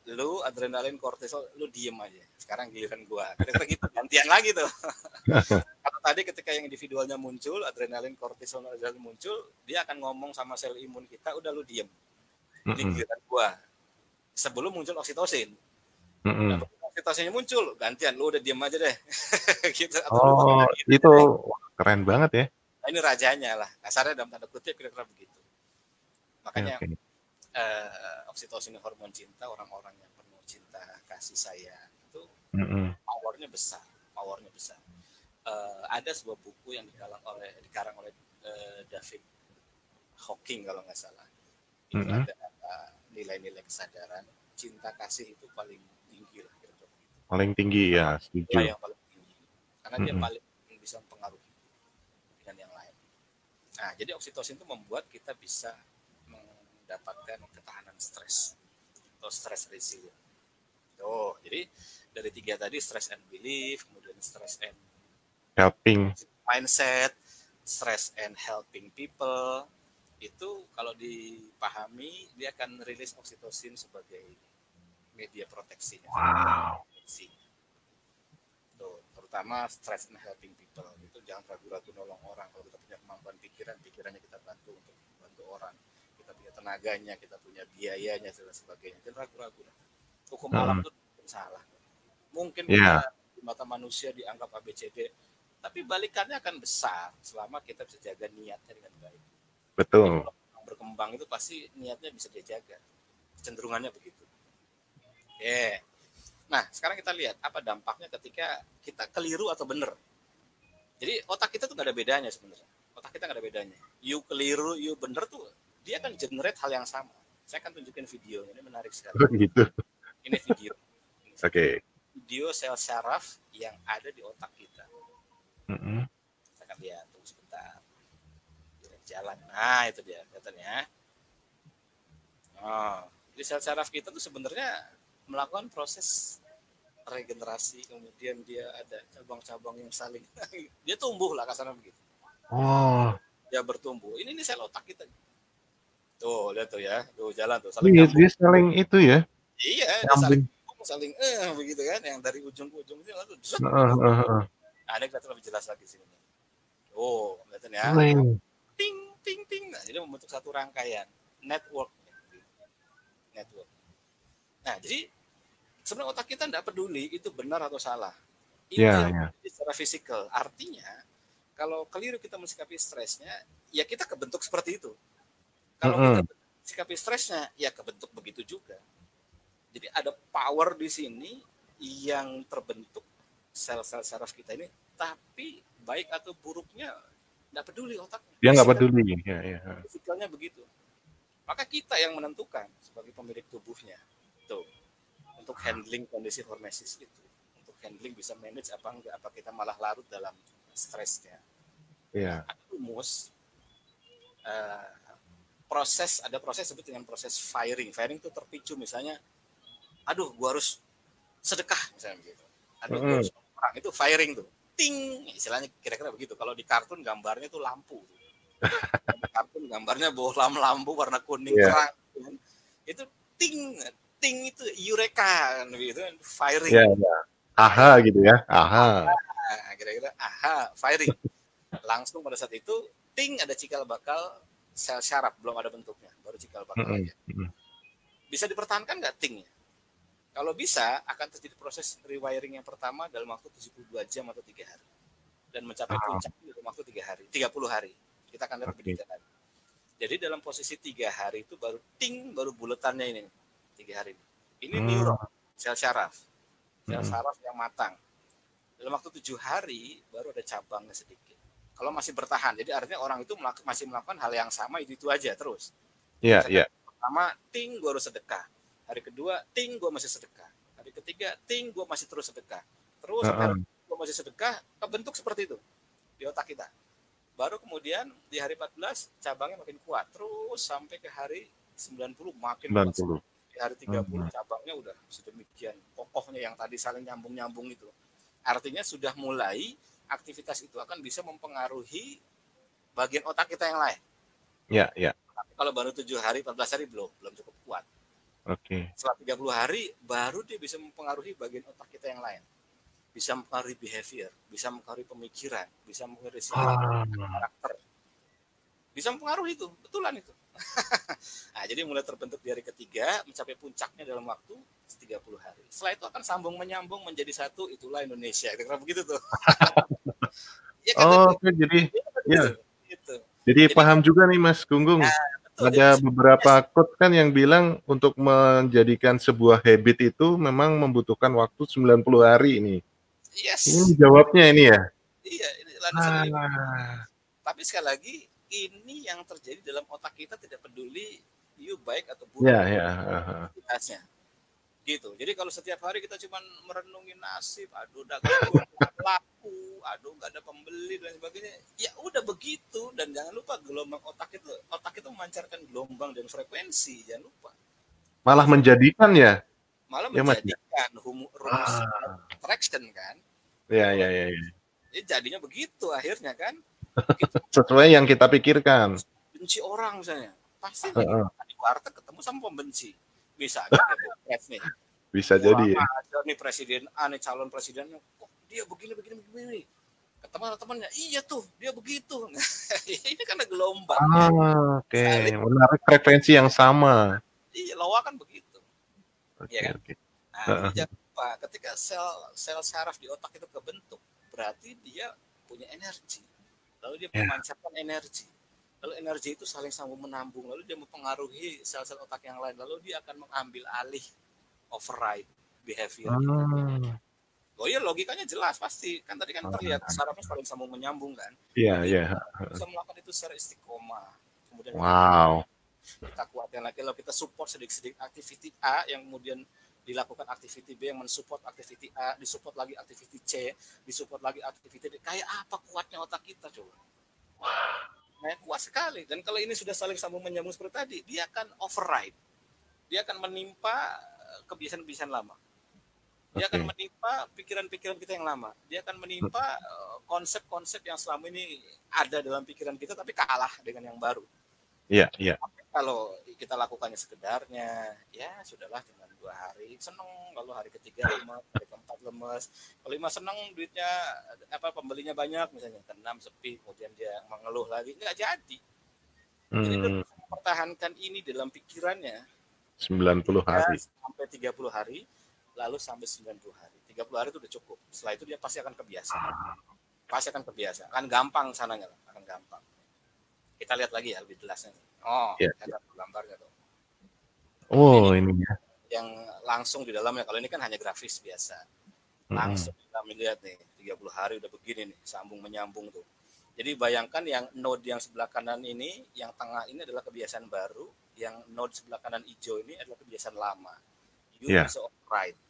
lu adrenalin, kortisol, lu diem aja. Sekarang giliran gua. Kira-kira gitu, gantian lagi tuh. Kalau tadi ketika yang individualnya muncul, adrenalin, kortisol, adrenalin muncul, dia akan ngomong sama sel imun kita, udah lu diem. Ini giliran gua. Sebelum muncul oksitosin. Nah, oksitosinnya muncul, gantian, lu udah diem aja deh. Gitu. Oh, itu keren banget ya. Nah, ini rajanya lah. Kasarnya dalam tanda kutip kira-kira begitu. Makanya oksitosin hormon cinta, orang-orang yang penuh cinta kasih sayang itu powernya besar. Ada sebuah buku yang dikarang oleh David Hawking kalau nggak salah. Itu ada nilai-nilai kesadaran cinta kasih itu paling tinggi lah. Paling tinggi ya, setuju. Yang paling tinggi. Karena dia paling bisa mempengaruhi dengan yang lain. Nah, jadi oksitosin itu membuat kita bisa mendapatkan ketahanan stres atau stress resilient. Jadi dari 3 tadi, stress and belief, kemudian stress and helping mindset, stress and helping people, itu kalau dipahami dia akan rilis oksitosin sebagai media proteksi. Wow. Terutama stress and helping people itu jangan ragu-ragu nolong orang. Kalau kita punya kemampuan pikirannya kita bantu untuk bantu orang. Kita punya tenaganya, kita punya biayanya dan sebagainya. Jangan ragu-ragu. Hukum alam itu salah. Mungkin di mata manusia dianggap ABCD, tapi balikannya akan besar selama kita bisa jaga niatnya dengan baik. Betul. Kalau berkembang itu pasti niatnya bisa dijaga. Kecenderungannya begitu. Nah, sekarang kita lihat apa dampaknya ketika kita keliru atau benar. Jadi otak kita tuh nggak ada bedanya sebenarnya. Otak kita nggak ada bedanya. You keliru, you benar tuh dia akan generate hal yang sama. Saya akan tunjukin videonya, ini menarik sekali. Gitu. Ini video. Oke. Video sel saraf yang ada di otak kita. Kita akan lihat, tunggu sebentar. Jalan. Nah, itu dia, katanya. Jadi sel saraf kita tuh sebenarnya melakukan proses regenerasi, kemudian dia ada cabang-cabang yang saling dia tumbuh lah kasarnya begitu. Dia bertumbuh. Ini sel otak kita. Tuh, lihat tuh ya. Tuh jalan tuh saling nyambung. Dia saling itu ya. Iya, dia saling begitu kan, yang dari ujung ke ujung itu lalu ada kita lebih jelas lagi sini. Kelihatan ya. Ting ting ting. Nah, jadi membentuk satu rangkaian network. Nah, jadi sebenarnya otak kita tidak peduli itu benar atau salah. Itu secara fisikal. Artinya, kalau keliru kita mensikapi stresnya, ya kita kebentuk seperti itu. Kalau kita mensikapi stresnya, ya kebentuk begitu juga. Jadi ada power di sini yang terbentuk sel-sel saraf kita ini, tapi baik atau buruknya tidak peduli otaknya. Dia nggak peduli. Fisikalnya begitu. Maka kita yang menentukan sebagai pemilik tubuhnya. Tuh. Untuk handling kondisi hormesis itu, untuk handling bisa manage apa enggak, apa kita malah larut dalam stresnya. Ada rumus, ada proses disebut dengan proses firing. Firing itu terpicu misalnya, aduh, gua harus sedekah misalnya begitu. Aduh, gua harus perang, itu firing tuh. Ting, istilahnya kira-kira begitu. Kalau di kartun gambarnya tuh lampu. Di kartun gambarnya lampu warna kuning terang. Itu ting itu eureka gitu, firing. Aha gitu ya. Aha. Kira-kira firing. Langsung pada saat itu ting ada cikal bakal sel saraf, belum ada bentuknya, baru cikal bakal aja. Bisa dipertahankan nggak tingnya? Kalau bisa, akan terjadi proses rewiring yang pertama dalam waktu 72 jam atau 3 hari. Dan mencapai puncak dalam waktu 30 hari. Kita akan lihat lebih detail. Jadi dalam posisi 3 hari itu baru ting, baru buletannya ini. 3 hari. Ini neuron, sel saraf. Sel saraf yang matang. Dalam waktu 7 hari baru ada cabangnya sedikit. Kalau masih bertahan, jadi artinya orang itu masih melakukan hal yang sama itu aja terus. Pertama, ting gue harus sedekah. Hari kedua, ting gue masih sedekah. Hari ketiga, ting gue masih terus sedekah. Terus sampai gue masih sedekah, kebentuk seperti itu di otak kita. Baru kemudian di hari 14 cabangnya makin kuat, terus sampai ke hari 90 makin kuat. Di hari 30 cabangnya udah sedemikian kokohnya yang tadi saling nyambung-nyambung itu. Artinya sudah mulai aktivitas itu akan bisa mempengaruhi bagian otak kita yang lain. Tapi kalau baru 7 hari, 14 hari belum cukup kuat. Oke. Setelah 30 hari baru dia bisa mempengaruhi bagian otak kita yang lain. Bisa mempengaruhi behavior, bisa mempengaruhi pemikiran, bisa mempengaruhi sifat, karakter. Bisa mempengaruhi itu, betulan itu. Nah, jadi mulai terbentuk di hari ketiga, mencapai puncaknya dalam waktu 30 hari. Setelah itu akan sambung menyambung menjadi satu, itulah Indonesia. Kira-kira begitu tuh. Ya kan, Oke, jadi ya. Gitu. Jadi paham juga nih Mas Gunggung. Ya, betul. Ada beberapa quote kan yang bilang untuk menjadikan sebuah habit itu memang membutuhkan waktu 90 hari ini. Yes. Ini jawabnya ini ya? Iya, ini landasan Tapi sekali lagi, ini yang terjadi dalam otak kita tidak peduli you baik atau buruk. Aktivitasnya. Gitu. Jadi kalau setiap hari kita cuma merenungi nasib, aduh dagang laku, aduh nggak ada pembeli dan sebagainya, ya udah begitu. Dan jangan lupa gelombang otak itu memancarkan gelombang dan frekuensi, jangan lupa. Malah menjadikan ya? Malah menjadikan rumus attraction kan? Ya. Ya jadinya begitu akhirnya kan? Sesuai yang kita pikirkan. Benci orang misalnya, pasti di warteg ketemu sama pembenci. Misalnya nih. Bisa jadi ya. Ada nih presiden A nih, calon presidennya, kok dia begini. Ketemu temannya, iya tuh, dia begitu. Ini karena gelombang. Oke. Menarik frekuensi yang sama. Iya, lawa kan begitu. Iya kan? Nah, jangan lupa, ketika sel saraf di otak itu kebentuk, berarti dia punya energi. Lalu dia memancarkan energi. Lalu energi itu saling sambung menambung, lalu dia mempengaruhi sel-sel otak yang lain, lalu dia akan mengambil alih, override behavior. Oh iya, logikanya jelas pasti. Kan tadi kan terlihat sarafnya saling sambung menyambung kan. Iya. Bisa melakukan itu secara istiqomah. Kemudian kita kuatkan lagi, kalau kita support sedikit-sedikit activity A yang kemudian dilakukan activity B yang mensupport activity A, disupport lagi activity C, disupport lagi activity D. Kayak apa kuatnya otak kita coba? Nah, kuat sekali. Dan kalau ini sudah saling sambung menyambung seperti tadi, dia akan override. Dia akan menimpa kebiasaan-kebiasaan lama. Dia akan menimpa pikiran-pikiran kita yang lama. Dia akan menimpa konsep-konsep yang selama ini ada dalam pikiran kita tapi kalah dengan yang baru. Iya. Kalau kita lakukannya sekedarnya, ya sudahlah, cuma 2 hari seneng, lalu hari ketiga lemes, hari keempat lemes. Kalau 5 seneng, duitnya pembelinya banyak misalnya, ke-6 sepi, kemudian dia mengeluh lagi, nggak jadi. Jadi dia bisa mempertahankan ini dalam pikirannya 90 hari sampai 30 hari, lalu sampai 90 hari. 30 hari itu udah cukup. Setelah itu dia pasti akan kebiasa. Akan gampang sananya lah, akan gampang. Kita lihat lagi ya lebih jelasnya. Ada gambarnya tuh. Ini ya. Yang langsung di dalamnya, kalau ini kan hanya grafis biasa. Langsung kita melihat nih, 30 hari udah begini nih, sambung menyambung tuh. Jadi bayangkan yang node yang sebelah kanan ini, yang tengah ini adalah kebiasaan baru, yang node sebelah kanan hijau ini adalah kebiasaan lama. Bisa override.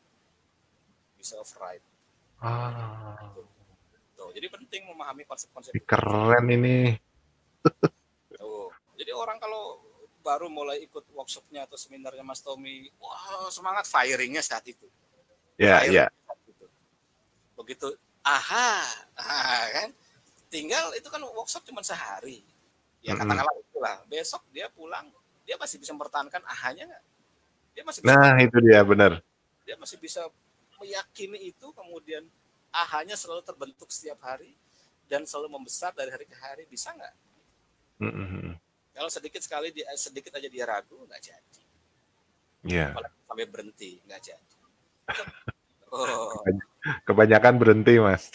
Tuh, jadi penting memahami konsep-konsep. Keren ini. Tuh. Jadi orang kalau baru mulai ikut workshopnya atau seminarnya Mas Tommy, wah semangat, firingnya saat itu. Iya. Begitu, kan? Tinggal itu kan workshop cuma sehari. Ya katakanlah itulah. Besok dia pulang, dia masih bisa mempertahankan ahanya nggak? Dia masih bisa. Nah, itu dia benar. Dia masih bisa meyakini itu, kemudian ahanya selalu terbentuk setiap hari dan selalu membesar dari hari ke hari, bisa nggak? Kalau sedikit aja dia ragu, nggak jadi. Apalagi sampai berhenti, nggak jadi. Kebanyakan berhenti, Mas.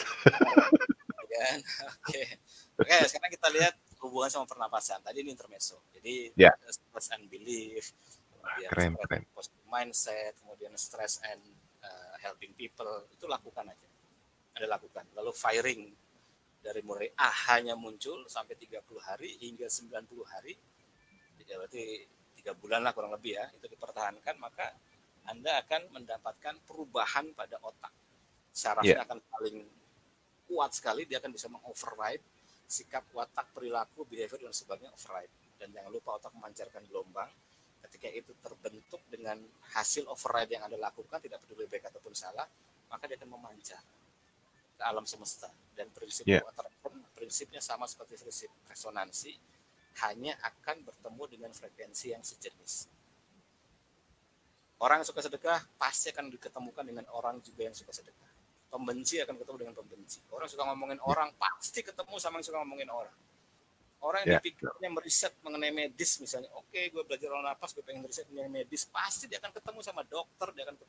Oke, sekarang kita lihat hubungan sama pernapasan. Tadi ini intermezzo. Jadi stress and belief, kemudian positive mindset, kemudian stress and helping people, itu lakukan aja. Ada lakukan. Lalu firing dari mulai hanya muncul sampai 30 hari hingga 90 hari, ya berarti 3 bulan lah kurang lebih ya, itu dipertahankan, maka Anda akan mendapatkan perubahan pada otak. Sarafnya akan paling kuat sekali, dia akan bisa mengoverride sikap, watak, perilaku, behavior, dan sebagainya, override. Dan jangan lupa otak memancarkan gelombang. Ketika itu terbentuk dengan hasil override yang Anda lakukan, tidak peduli baik ataupun salah, maka dia akan memancar ke alam semesta. Dan prinsip prinsipnya sama seperti prinsip resonansi, hanya akan bertemu dengan frekuensi yang sejenis. Orang yang suka sedekah pasti akan diketemukan dengan orang juga yang suka sedekah. Pembenci akan ketemu dengan pembenci. Orang suka ngomongin orang pasti ketemu sama yang suka ngomongin orang. Orang yang dipikirnya meriset mengenai medis misalnya, oke, gue belajar olah nafas, gue pengen meriset mengenai medis, pasti dia akan ketemu sama dokter,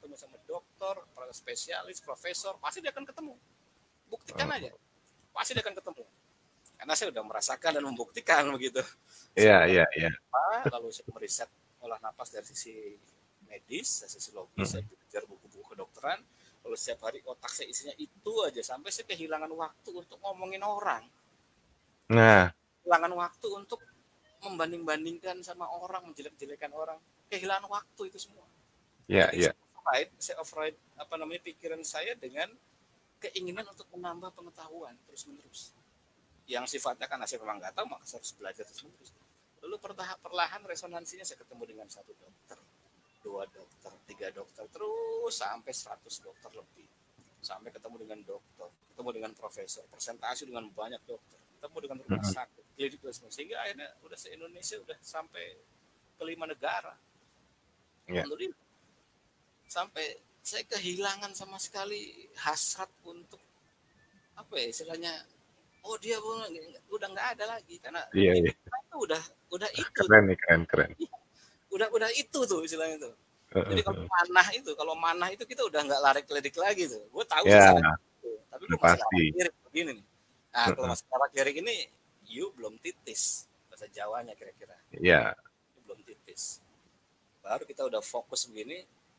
para spesialis, profesor, pasti dia akan ketemu. Buktikan aja, pasti dia akan ketemu. Karena saya sudah merasakan dan membuktikan begitu. Iya. Lalu saya meriset olah nafas dari sisi medis, dari sisi logis, saya belajar buku-buku kedokteran, lalu setiap hari otak saya isinya itu aja, sampai saya kehilangan waktu untuk ngomongin orang. Nah, kehilangan waktu untuk membanding-bandingkan sama orang, menjelek-jelekan orang, kehilangan waktu itu semua. Iya. Saya override pikiran saya dengan keinginan untuk menambah pengetahuan terus-menerus. Yang sifatnya kan saya memang nggak tahu, maka saya harus belajar terus-menerus. Lalu perlahan resonansinya saya ketemu dengan 1 dokter, 2 dokter, 3 dokter, terus sampai 100 dokter lebih. Sampai ketemu dengan dokter, ketemu dengan profesor, presentasi dengan banyak dokter, ketemu dengan rumah sakit, sehingga akhirnya udah se-Indonesia udah sampai ke 5 negara. Alhamdulillah. Sampai saya kehilangan sama sekali hasrat untuk istilahnya, dia udah nggak ada lagi karena itu udah itu. Keren. Udah itu tuh istilahnya tuh. Jadi kalau manah itu kita udah nggak larik-lirik lagi tuh. Gue tahu salah itu, tapi gue masih larik-lirik begini nih. Nah, kalau masih larik-lirik ini, you belum titis bahasa Jawanya kira-kira. Iya. Belum titis. Baru kita udah fokus begini,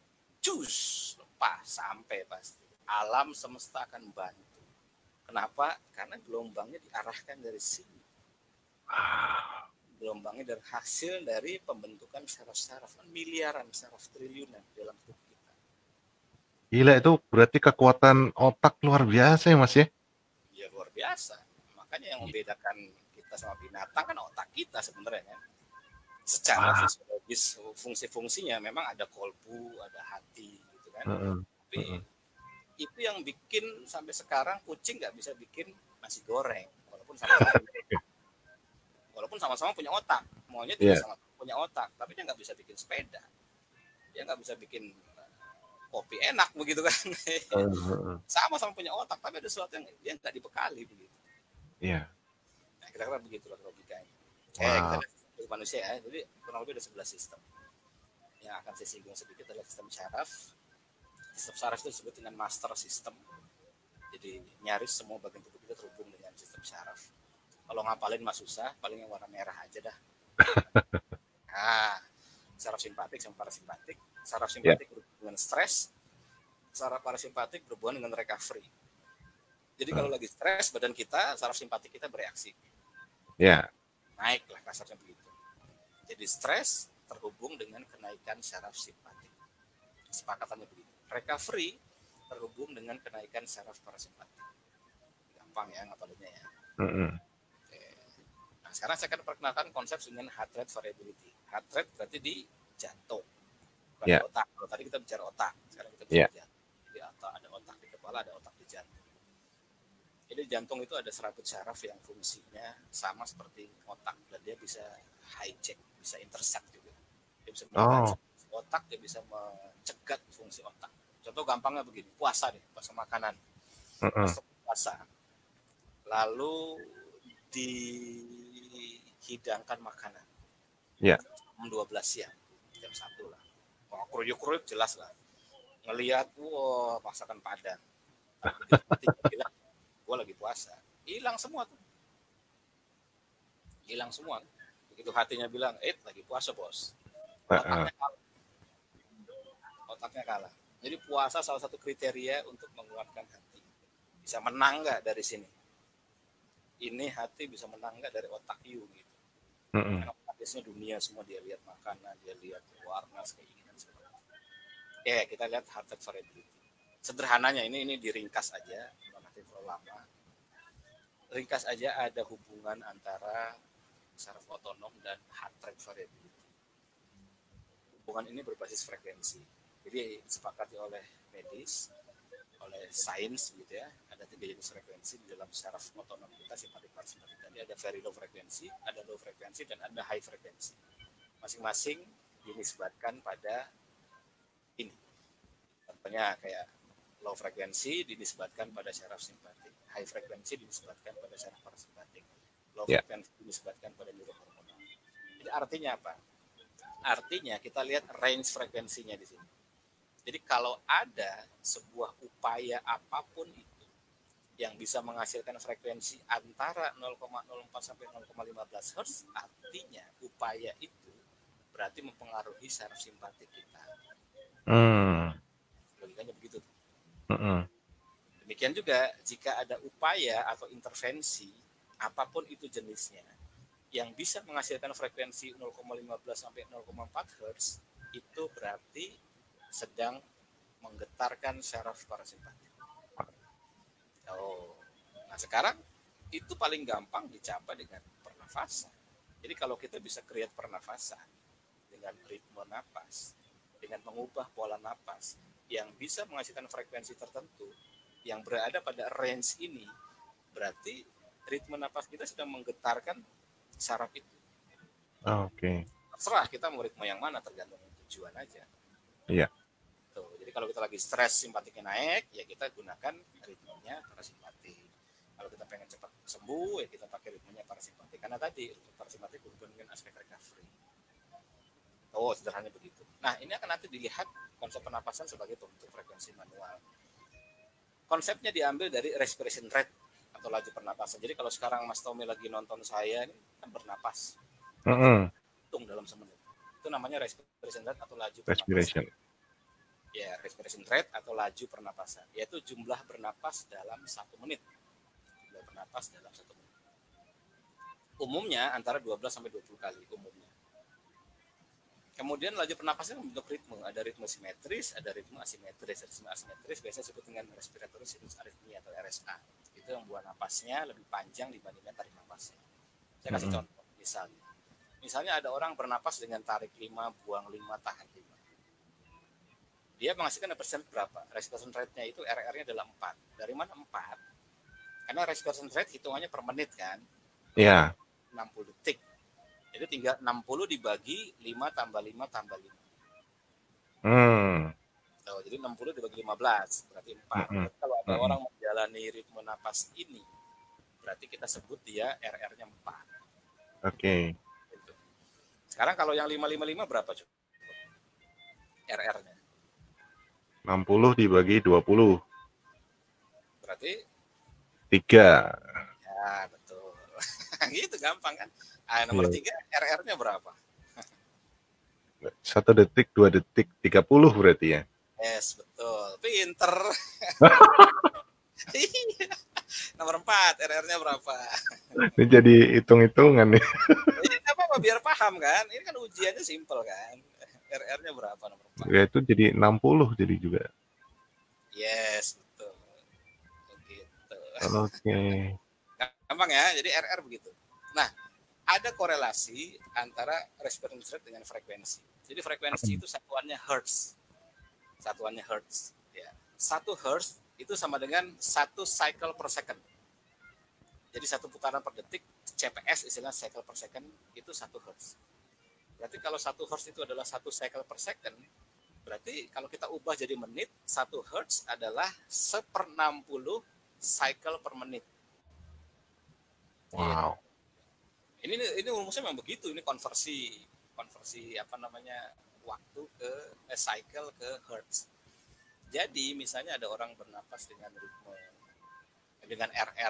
lepas sampai pasti. Alam semesta akan bantu. Kenapa? Karena gelombangnya diarahkan dari sini. Gelombangnya dari hasil dari pembentukan saraf-saraf, miliaran saraf, triliunan dalam tubuh kita. Gila, itu berarti kekuatan otak luar biasa ya Mas ya? Ya luar biasa. Makanya yang membedakan kita sama binatang kan otak kita sebenarnya. Secara fisiologis fungsi-fungsinya memang ada kolbu, ada hati gitu kan. Tapi itu yang bikin sampai sekarang kucing nggak bisa bikin nasi goreng walaupun sama-sama punya otak. Maunya juga sama-sama punya otak, tapi dia nggak bisa bikin sepeda, dia nggak bisa bikin kopi enak begitu kan. Sama-sama punya otak, tapi ada sesuatu yang dia nggak dibekali begitu. Nah, kira-kira begitulah logikanya. Kita lihat manusia ya, jadi kurang lebih ada 11 sistem. Yang akan saya singgung sedikit adalah sistem saraf. Sistem saraf itu disebut dengan master system. Jadi nyaris semua bagian tubuh kita terhubung dengan sistem saraf. Kalau ngapalin mah susah, paling yang warna merah aja dah. Saraf simpatik sama parasimpatik. Saraf simpatik berhubungan dengan stres, saraf parasimpatik berhubungan dengan recovery. Jadi kalau lagi stres, badan kita, saraf simpatik kita bereaksi. Naiklah kasarnya begitu. Jadi stres terhubung dengan kenaikan saraf simpatik. Kesepakatannya begitu. Recovery terhubung dengan kenaikan saraf parasimpatik. Gampang ya ngapalinnya ya. Nah, sekarang saya akan perkenalkan konsep dengan heart rate variability. Heart rate berarti di jantung, bukan di otak. Kalau tadi kita bicara otak, sekarang kita bicara jantung. Jadi ada otak di kepala, ada otak di jantung. Jadi jantung itu ada serabut saraf yang fungsinya sama seperti otak, dan dia bisa hijack, bisa intercept juga. Dia bisa menghijack otak, dia bisa mencegat fungsi otak. Contoh gampangnya begini, puasa makanan. Puasa. Lalu dihidangkan makanan. Jam 12 siang, jam 1 lah. Kruyuk-kruyuk jelas lah. Ngelihat, masakan Padang. Tapi bilang, gue lagi puasa. Hilang semua tuh. Begitu hatinya bilang, lagi puasa bos. Otaknya kalah. Jadi puasa salah satu kriteria untuk menguatkan hati. Bisa menang nggak dari sini? Ini hati bisa menang nggak dari otak you gitu. Karena otaknya dunia semua, dia lihat makanan, dia lihat warna, keinginan semua. Kita lihat heart rate variability. Sederhananya ini diringkas aja, nanti terlalu lama. Ringkas aja, ada hubungan antara saraf otonom dan heart rate variability. Hubungan ini berbasis frekuensi. Jadi disepakati oleh medis, oleh sains gitu ya, ada 3 jenis frekuensi di dalam saraf otonom kita, simpatik, parasimpatik. Jadi ada very low frekuensi, ada low frekuensi, dan ada high frekuensi. Masing-masing dinisbatkan pada ini. Contohnya kayak low frekuensi dinisbatkan pada syaraf simpatik, high frekuensi dinisbatkan pada syaraf parasimpatik, low frekuensi dinisbatkan pada neurohormonal. Jadi artinya apa? Artinya kita lihat range frekuensinya di sini. Jadi kalau ada sebuah upaya apapun itu yang bisa menghasilkan frekuensi antara 0,04 sampai 0,15 Hz, artinya upaya itu berarti mempengaruhi syaraf simpatik kita. Logikanya begitu. Demikian juga jika ada upaya atau intervensi apapun itu jenisnya yang bisa menghasilkan frekuensi 0,15 sampai 0,4 Hz, itu berarti sedang menggetarkan syaraf parasimpatik. Nah sekarang itu paling gampang dicapai dengan pernafasan. Jadi kalau kita bisa create pernafasan dengan ritme napas, dengan mengubah pola napas yang bisa menghasilkan frekuensi tertentu yang berada pada range ini, berarti ritme napas kita sedang menggetarkan saraf itu. Oke. Terserah kita mau ritme yang mana, tergantung tujuan aja. Iya. Tuh, jadi kalau kita lagi stres simpatiknya naik, ya kita gunakan ritmenya parasimpatik. Kalau kita pengen cepat sembuh, ya kita pakai ritmenya parasimpatik. Karena tadi parasimpatik berhubungan dengan aspek recovery. Sederhananya begitu. Nah, ini akan nanti dilihat konsep pernapasan sebagai pembentuk frekuensi manual. Konsepnya diambil dari respiration rate atau laju pernapasan. Jadi kalau sekarang Mas Tommy lagi nonton saya, ini kan bernapas. Hitung dalam semenit. Itu namanya respiration rate atau laju pernapasan. Ya, respiration rate atau laju pernapasan. Yaitu jumlah bernapas dalam 1 menit. Jumlah bernapas dalam 1 menit. Umumnya antara 12 sampai 20 kali umumnya. Kemudian laju pernapasan membentuk ritme. Ada ritme simetris, ada ritme asimetris. Ritme asimetris biasanya disebut dengan respiratory sinus arrhythmia atau RSA. Itu yang buat napasnya lebih panjang dibandingkan tarik napasnya. Saya kasih contoh. Misalnya ada orang bernapas dengan tarik 5, buang 5, tahan 5. Dia menghasilkan respiration berapa? Respiration rate-nya itu RR-nya adalah 4. Dari mana 4? Karena respiration rate hitungannya per menit kan? Iya. 60 detik. Jadi tinggal 60 dibagi 5 tambah 5 tambah 5. Jadi 60 dibagi 15, berarti 4. Berarti kalau ada orang menjalani ritme napas ini, berarti kita sebut dia RR-nya 4. Oke. Gitu. Sekarang kalau yang 555 berapa coba? RR-nya? 60 dibagi 20. Berarti? 3. Ya, betul. Gitu gampang kan? Nomor 3, RR-nya berapa? 1 detik, 2 detik, 30 berarti ya? Yes, betul. Pinter. Nomor 4, RR-nya berapa? Ini jadi hitung-hitungan nih. Ini apa biar paham kan? Ini kan ujiannya simpel kan? RR-nya berapa nomor 4? Ya itu jadi 60 jadi juga. Yes, betul. Begitu. Oke. Gampang ya, jadi RR begitu. Nah, ada korelasi antara respiration rate dengan frekuensi. Jadi frekuensi itu satuannya hertz. Satuannya hertz. Ya. 1 hertz itu sama dengan 1 cycle per second. Jadi 1 putaran per detik, CPS istilah cycle per second, itu 1 hertz. Berarti kalau 1 hertz itu adalah 1 cycle per second, berarti kalau kita ubah jadi menit, 1 hertz adalah 1/60 cycle per menit. Wow. Ini rumusnya memang begitu. Ini konversi waktu ke cycle ke hertz. Jadi misalnya ada orang bernapas dengan ritme dengan RR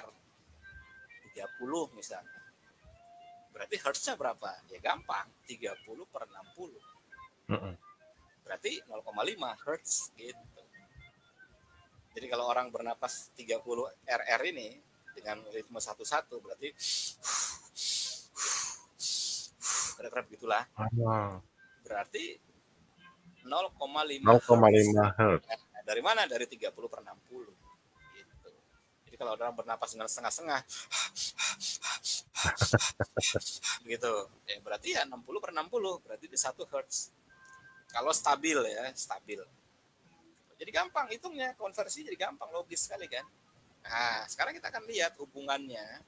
30 misalnya. Berarti hertznya berapa? Ya gampang, 30/60. Berarti 0,5 hertz gitu. Jadi kalau orang bernapas 30 RR ini dengan ritme 1-1 berarti kira-kira begitulah. Berarti 0,5 Hz. Dari mana? Dari 30/60 gitu. Jadi kalau orang bernapas dengan setengah-setengah gitu, ya berarti ya 60/60 berarti di 1 Hz. Kalau stabil ya, stabil. Jadi gampang hitungnya, konversi jadi gampang, logis sekali kan. Nah, sekarang kita akan lihat hubungannya.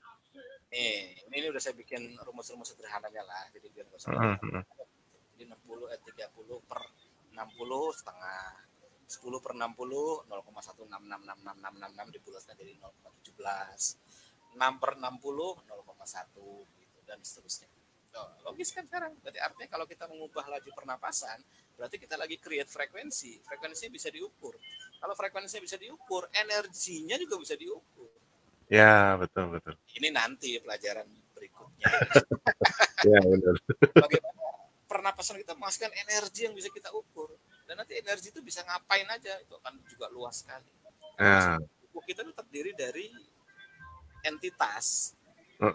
Ini udah saya bikin rumus-rumus sederhananya lah, jadi biar nggak usah. Jadi 60 30 per 60 setengah. 10 per 60 0,1666666 dibulatkan jadi 0,17. 6 per 60 0,1 gitu, dan seterusnya. Logis kan sekarang? Berarti artinya kalau kita mengubah laju pernapasan, berarti kita lagi create frekuensi. Frekuensinya bisa diukur. Kalau frekuensinya bisa diukur, energinya juga bisa diukur. Ya, betul. Ini nanti pelajaran berikutnya. Ya, benar. Bagaimana pernapasan kita menghasilkan energi yang bisa kita ukur. Dan nanti energi itu bisa ngapain aja, itu akan juga luas sekali. Tubuh kita itu terdiri dari entitas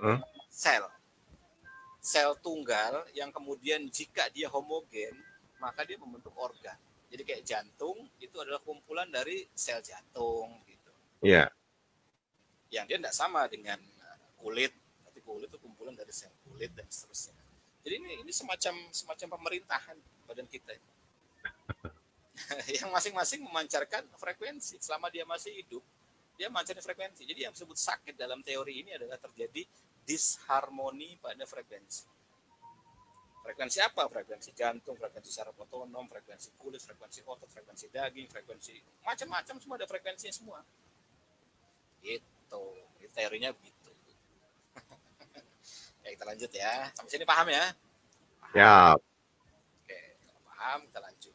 sel tunggal yang kemudian jika dia homogen maka dia membentuk organ. Jadi kayak jantung itu adalah kumpulan dari sel jantung gitu. Iya. Yang dia tidak sama dengan kulit, tapi kulit itu kumpulan dari sel kulit dan seterusnya. Jadi ini semacam pemerintahan badan kita. Yang masing-masing memancarkan frekuensi selama dia masih hidup. Dia memancarkan frekuensi. Jadi yang disebut sakit dalam teori ini adalah terjadi disharmoni pada frekuensi. Frekuensi apa? Frekuensi jantung, frekuensi saraf otonom, frekuensi kulit, frekuensi otot, frekuensi daging, frekuensi macam-macam, semua ada frekuensinya semua. Gitu. Jadi teorinya begitu. Ya, kita lanjut ya. Sampai sini paham ya? Paham. Ya. Oke, paham, kita lanjut.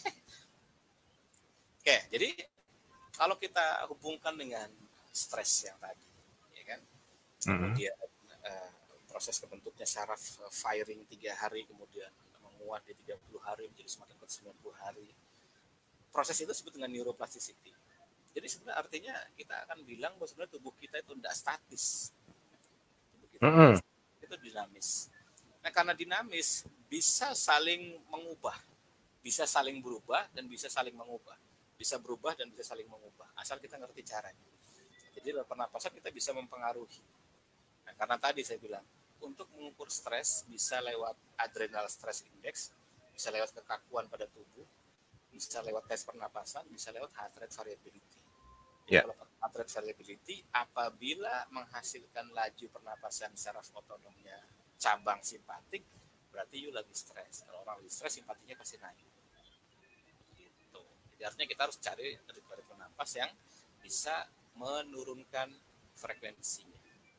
Oke, jadi kalau kita hubungkan dengan stres yang tadi, ya kan? Kemudian proses kebentuknya saraf firing 3 hari, kemudian menguat di 30 hari menjadi semakin kuat 90 hari. Proses itu disebut dengan neuroplasticity. Jadi sebenarnya artinya kita akan bilang bahwa sebenarnya tubuh kita itu tidak statis. Tubuh kita itu dinamis. Nah, karena dinamis bisa saling mengubah, bisa saling berubah dan bisa saling mengubah. Bisa berubah dan bisa saling mengubah, asal kita ngerti caranya. Jadi dalam pernapasan kita bisa mempengaruhi. Nah, karena tadi saya bilang, untuk mengukur stres bisa lewat adrenal stress index, bisa lewat kekakuan pada tubuh, bisa lewat tes pernapasan, bisa lewat heart rate variability. Kalau heart rate variability, apabila menghasilkan laju pernapasan saraf otonomnya cabang simpatik, berarti you lagi stres. Kalau orang lagi stres, simpatinya pasti naik. Jadi artinya kita harus cari ritme napas yang bisa menurunkan frekuensinya.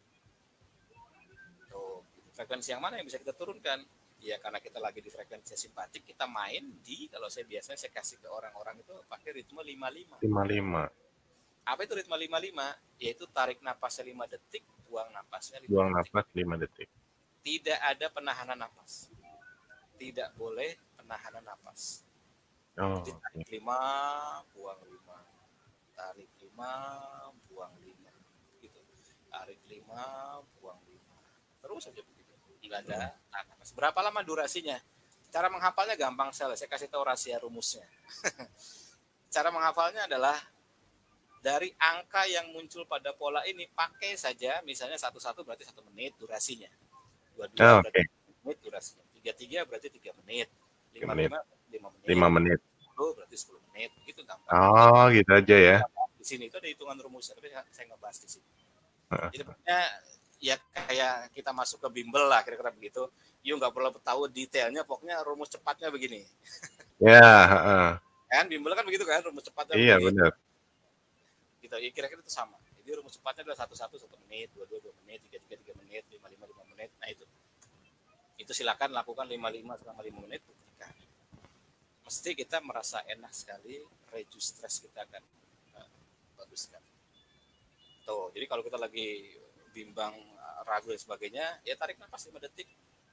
Frekuensi yang mana yang bisa kita turunkan? Ya karena kita lagi di frekuensi simpatik, kita main di, kalau saya biasanya saya kasih ke orang-orang itu pakai ritme 55. 55. Apa itu ritme 55? Yaitu tarik napasnya 5 detik, buang napasnya 5 detik. Buang napas 5 detik. Tidak ada penahanan napas. Tidak boleh penahanan napas. Jadi tarik 5, buang 5. Tarik 5, buang 5. Gitu. Tarik 5, buang 5. Terus aja begitu. Enggak ada napas. Berapa lama durasinya? Cara menghafalnya gampang sekali. Saya kasih tahu rahasia rumusnya. Cara menghafalnya adalah dari angka yang muncul pada pola ini, pakai saja misalnya 11 berarti 1 menit durasinya. 22 berarti 1 menit durasinya. 33 berarti 3 menit. 55 5 menit. 10 berarti 10 menit. Itu gampang. Oh, gitu aja ya. Di sini itu ada hitungan rumusnya, tapi saya nggak bahas di sini. Jadi pokoknya ya kayak kita masuk ke bimbel lah, kira-kira begitu. You nggak perlu tahu detailnya, pokoknya rumus cepatnya begini. Ya. Kan bimbel kan begitu kan, rumus cepatnya. Iya, benar. Gitu, ya kira-kira itu sama. Jadi rumus cepatnya adalah 1 menit, 2 menit, 3 menit, 5 menit. Nah itu silakan lakukan 55 selama 5 menit, buktikan. Mesti kita merasa enak sekali, reduce stress kita akan bagus sekali. Tuh, jadi kalau kita lagi bimbang, ragu dan sebagainya, ya tarik nafas 5 detik.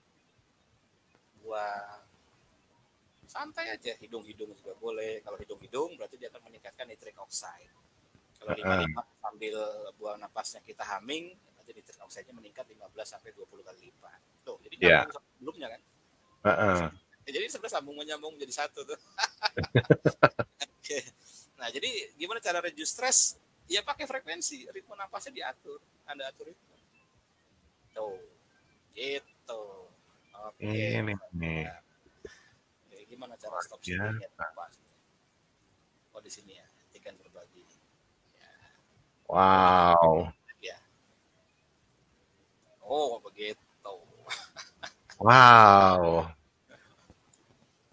Buang. Santai aja, hidung-hidung juga boleh. Kalau hidung-hidung berarti dia akan meningkatkan nitric oxide. Kalau 55 sambil buang napasnya kita humming, nanti nitric oxide-nya meningkat 15 sampai 20 kali lipat. Tuh, jadi sebelumnya kan. Jadi sebenarnya sambung-menyambung menjadi satu tuh. Oke. Nah, jadi gimana cara reduce stress? Ya pakai frekuensi, ritme napasnya diatur. Anda atur itu. Tuh. Gitu. Oke. Ini. Nah, gimana cara stop sendirinya? Oh, di sini ya. Hentikan berbagi. Ya. Wow. Ya. Oh, begitu. Wow.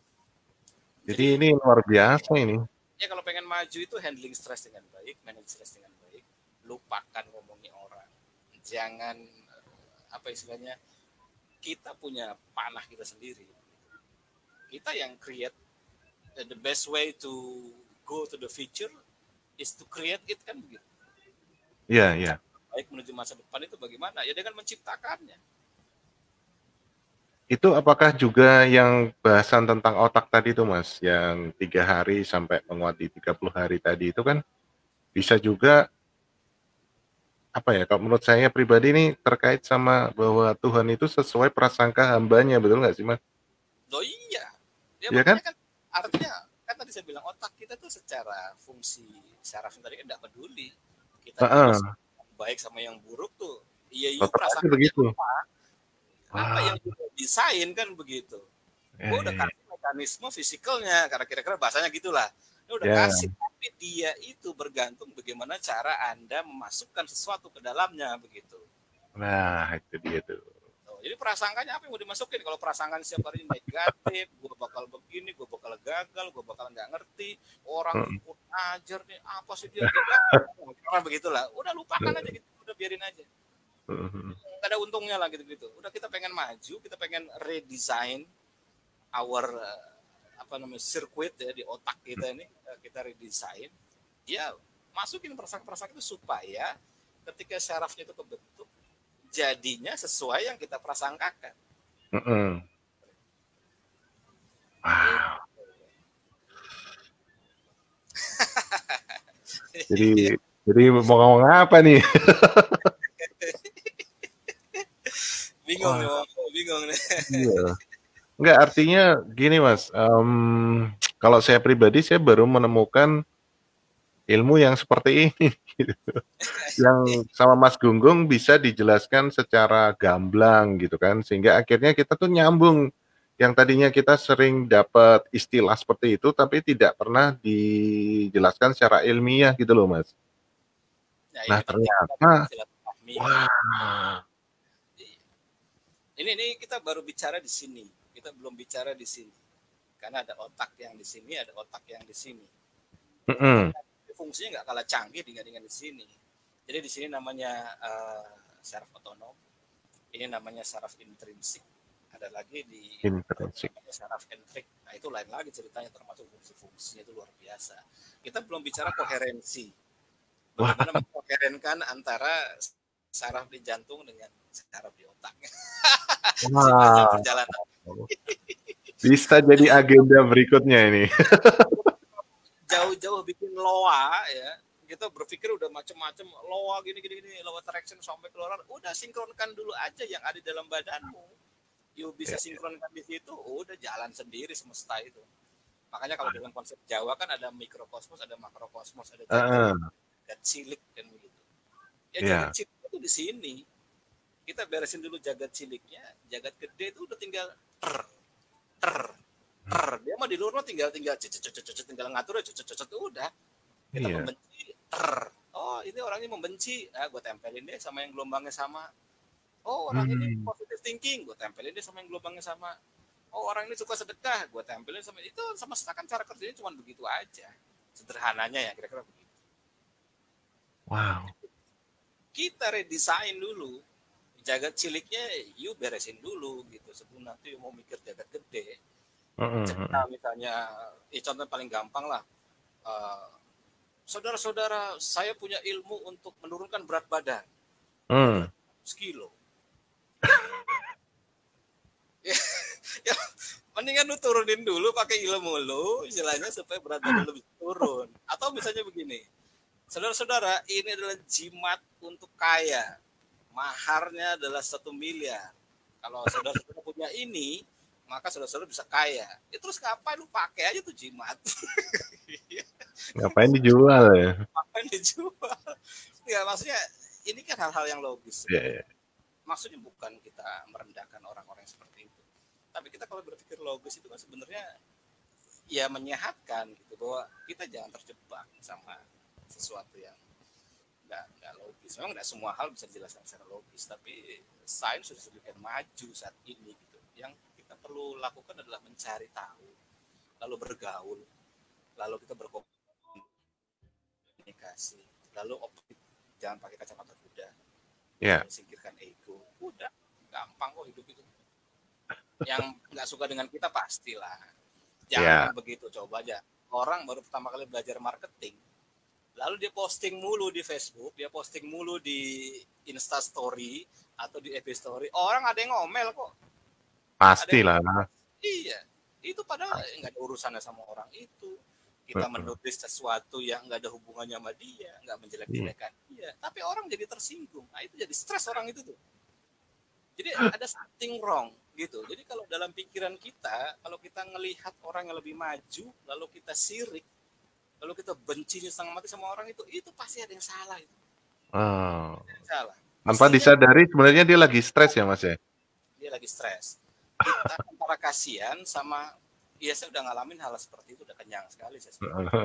Jadi ini luar biasa ini. Ya kalau pengen maju itu handling stres dengan baik, manage stres dengan baik, lupakan ngomongin orang. Jangan apa istilahnya, kita punya panah kita sendiri. Kita yang create. The best way to go to the future is to create it, kan begitu. Iya, iya. Baik menuju masa depan itu bagaimana? Ya dengan menciptakannya. Itu apakah juga yang bahasan tentang otak tadi itu Mas, yang 3 hari sampai menguat di 30 hari tadi itu kan bisa juga apa ya, kalau menurut saya pribadi ini terkait sama bahwa Tuhan itu sesuai prasangka hambanya, betul nggak sih Mas? Oh iya. Ya Iya kan? makanya kan artinya kan tadi saya bilang otak kita tuh secara fungsi saraf tadi kan tidak peduli. Kita baik sama yang buruk tuh. Iya, prasangka begitu. Apa yang kita desain kan begitu. Gue udah kasih mekanisme fisikalnya, karena kira-kira bahasanya gitulah. Dia udah kasih, tapi dia itu bergantung bagaimana cara Anda memasukkan sesuatu ke dalamnya begitu. Nah, itu dia tuh. Jadi prasangkanya apa yang mau dimasukin? Kalau prasangka setiap hari negatif, gue bakal begini, gue bakal gagal, gue bakal nggak ngerti, orang ikut ajar nih, apa sih dia? Karena begitulah, udah lupakan aja gitu, udah biarin aja. Gak ada untungnya lah gitu-gitu. Udah kita pengen maju, kita pengen redesign our circuit ya di otak kita ini, kita redesign. Ya masukin prasangka-prasangka itu supaya ketika syarafnya itu kebentuk, jadinya sesuai yang kita prasangkakan. Wow. jadi mau ngomong apa nih? Bingung nih. Iya. Enggak, artinya gini Mas, kalau saya pribadi saya baru menemukan ilmu yang seperti ini gitu. Yang sama Mas Gunggung bisa dijelaskan secara gamblang gitu kan, sehingga akhirnya kita tuh nyambung. Yang tadinya kita sering dapat istilah seperti itu tapi tidak pernah dijelaskan secara ilmiah gitu loh Mas. Nah ternyata wah. Ini kita baru bicara di sini, kita belum bicara di sini, karena ada otak yang di sini, ada otak yang di sini. Fungsinya nggak kalah canggih dengan di sini. Jadi di sini namanya saraf otonom, ini namanya saraf intrinsik, ada lagi di saraf entrik. Nah itu lain lagi ceritanya, termasuk fungsi-fungsinya itu luar biasa. Kita belum bicara koherensi, bagaimana mengkoherenkan antara saraf di jantung dengan saraf di otak. Perjalanan. Bisa jadi agenda berikutnya ini. Jauh-jauh bikin loa ya, kita berpikir udah macam-macam loa gini loa traction sampai keluar, udah sinkronkan dulu aja yang ada dalam badanmu. You bisa sinkronkan di situ, udah jalan sendiri semesta itu. Makanya kalau dalam konsep Jawa kan ada mikrokosmos, ada makrokosmos, ada jagat cilik kan begitu. Ya jagat cilik itu di sini. Kita beresin dulu jagat ciliknya, jagat gede itu udah tinggal dia mah di luar tinggal ngatur udah. Kita membenci oh ini orangnya membenci, gue tempelin deh sama yang gelombangnya sama. Oh orang ini positive thinking, gue tempelin deh sama yang gelombangnya sama. Oh orang ini suka sedekah, gue tempelin sama itu. Sama kan cara kerjanya cuma begitu aja, sederhananya ya kira-kira begitu. Wow. Kita redesign dulu jagat ciliknya, you beresin dulu gitu sebelum nanti mau mikir jagat gede. Misalnya, contoh paling gampang lah, saudara-saudara saya punya ilmu untuk menurunkan berat badan 100 kilo. ya, mendingan lu turunin dulu pakai ilmu lu, istilahnya supaya berat badan lebih turun. Atau misalnya begini, saudara-saudara ini adalah jimat untuk kaya. Maharnya adalah 1 miliar. Kalau saudara-saudara punya ini, maka saudara-saudara bisa kaya. Ya, terus ngapain lu pakai aja tuh jimat? Ngapain dijual ya? Ngapain dijual? Ya maksudnya ini kan hal-hal yang logis. Maksudnya bukan kita merendahkan orang-orang seperti itu. Tapi kita kalau berpikir logis itu kan sebenarnya ya menyehatkan gitu, bahwa kita jangan terjebak sama sesuatu yang nggak logis. Memang nggak semua hal bisa dijelaskan secara logis, tapi sains sudah sedemikian maju saat ini gitu. Yang kita perlu lakukan adalah mencari tahu lalu bergaul, lalu kita berkomunikasi, lalu jangan pakai kacamata kuda, singkirkan ego, udah gampang kok hidup itu. Yang nggak suka dengan kita pastilah, jangan begitu. Coba aja orang baru pertama kali belajar marketing, lalu dia posting mulu di Facebook, dia posting mulu di Insta Story atau di FB Story, orang ada yang ngomel kok. Pastilah. Iya, itu padahal nggak ada urusannya sama orang itu. Kita menulis sesuatu yang nggak ada hubungannya sama dia, nggak menjelek-jelekan dia, tapi orang jadi tersinggung. Nah itu jadi stres orang itu tuh. Jadi ada something wrong gitu. Jadi kalau dalam pikiran kita, kalau kita ngelihat orang yang lebih maju, lalu kita sirik, lalu kita benci setengah mati sama orang itu pasti ada yang salah itu. Salah. Tanpa disadari sebenarnya dia lagi stres ya Mas ya? Dia lagi stres. Kita antara kasihan sama, ya saya udah ngalamin hal seperti itu, udah kenyang sekali saya.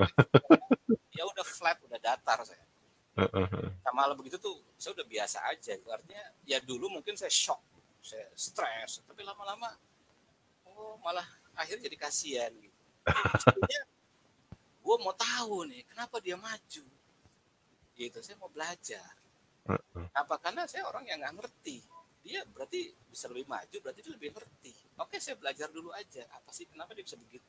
Ya udah flat, udah datar saya. Sama hal begitu tuh saya udah biasa aja. Artinya ya dulu mungkin saya shock, saya stres, tapi lama-lama malah akhirnya jadi kasihan gitu. Maksudnya gue mau tahu nih kenapa dia maju gitu, saya mau belajar. Apa karena saya orang yang nggak ngerti, dia berarti bisa lebih maju, berarti dia lebih ngerti. Oke, saya belajar dulu aja apa sih kenapa dia bisa begitu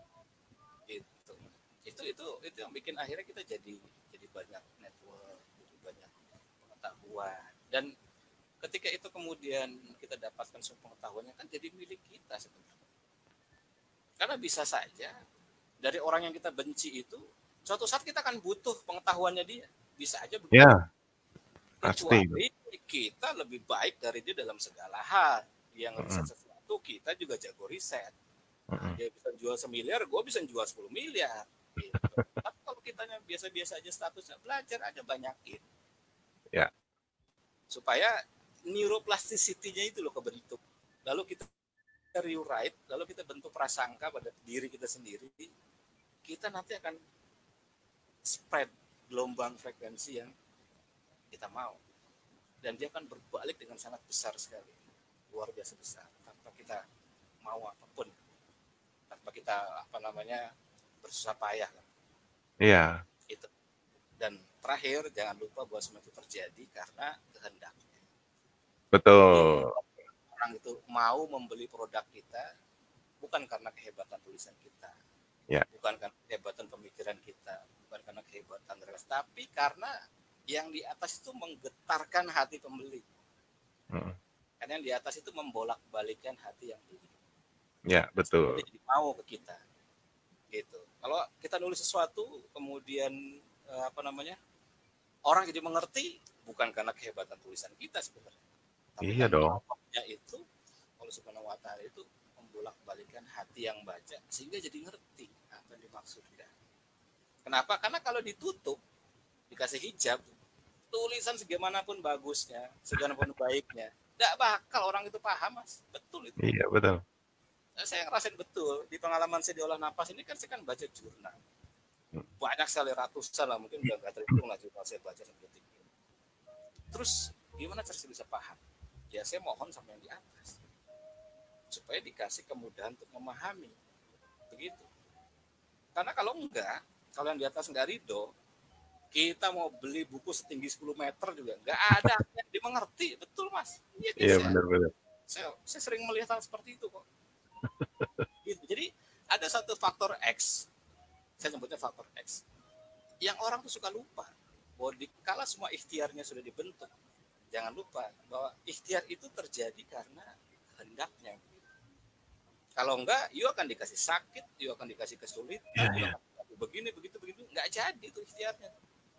gitu. Itu yang bikin akhirnya kita jadi banyak network, jadi banyak pengetahuan, dan ketika itu kemudian kita dapatkan semua pengetahuannya kan jadi milik kita sebenarnya. Karena bisa saja dari orang yang kita benci itu suatu saat kita akan butuh pengetahuannya dia, bisa aja begitu. Ya. Kecuali kita lebih baik dari dia dalam segala hal. Dia ngeriset sesuatu, kita juga jago riset. Dia bisa jual 1 miliar, gue bisa jual 10 miliar. Gitu. Tapi kalau kitanya biasa-biasa aja statusnya, belajar aja banyakin. Ya. Supaya neuroplasticity-nya itu loh kebentuk. Lalu kita rewrite, lalu kita bentuk prasangka pada diri kita sendiri. Kita nanti akan spread gelombang frekuensi yang kita mau, dan dia akan berbalik dengan sangat besar sekali, luar biasa besar, tanpa kita mau apapun, tanpa kita bersusah payah. Iya. Itu. Dan terakhir jangan lupa bahwa semua itu terjadi karena kehendak. Betul. Orang itu mau membeli produk kita bukan karena kehebatan tulisan kita, bukan karena kehebatan pemikiran kita, bukan karena kehebatan relasi, tapi karena yang di atas itu menggetarkan hati pembeli. Karena yang di atas itu membolak-balikkan hati yang beli. Ya, betul. Jadi mau ke kita. Gitu. Kalau kita nulis sesuatu kemudian orang jadi mengerti bukan karena kehebatan tulisan kita sebenarnya. Tapi iya dong. Itu Allah Subhanahu wa taala itu membolak-balikkan hati yang baca sehingga jadi ngerti apa yang dimaksudkan. Kenapa? Karena kalau ditutup, dikasih hijab, tulisan segimanapun bagusnya, segimanapun baiknya, tidak bakal orang itu paham, Mas. Betul itu. Iya, betul. Saya ngerasain betul. Di pengalaman saya di Olah Napas ini kan saya kan baca jurnal. Banyak sekali, ratusan lah, mungkin udah nggak terhitung lah jurnal saya baca sampai detik ini. Terus gimana cara saya bisa paham? Ya saya mohon sama yang di atas. Supaya dikasih kemudahan untuk memahami. Begitu. Karena kalau enggak, kalau yang di atas nggak ridho, kita mau beli buku setinggi 10 meter juga nggak ada yang dimengerti. Betul, Mas? Iya, benar-benar. Saya sering melihat hal seperti itu kok. Gitu. Jadi ada satu faktor X, saya sebutnya faktor X, yang orang tuh suka lupa bahwa dikala semua ikhtiarnya sudah dibentuk, jangan lupa bahwa ikhtiar itu terjadi karena kehendaknya. Kalau enggak, you akan dikasih sakit, you akan dikasih kesulitan, begini, begitu, nggak jadi itu ikhtiarnya.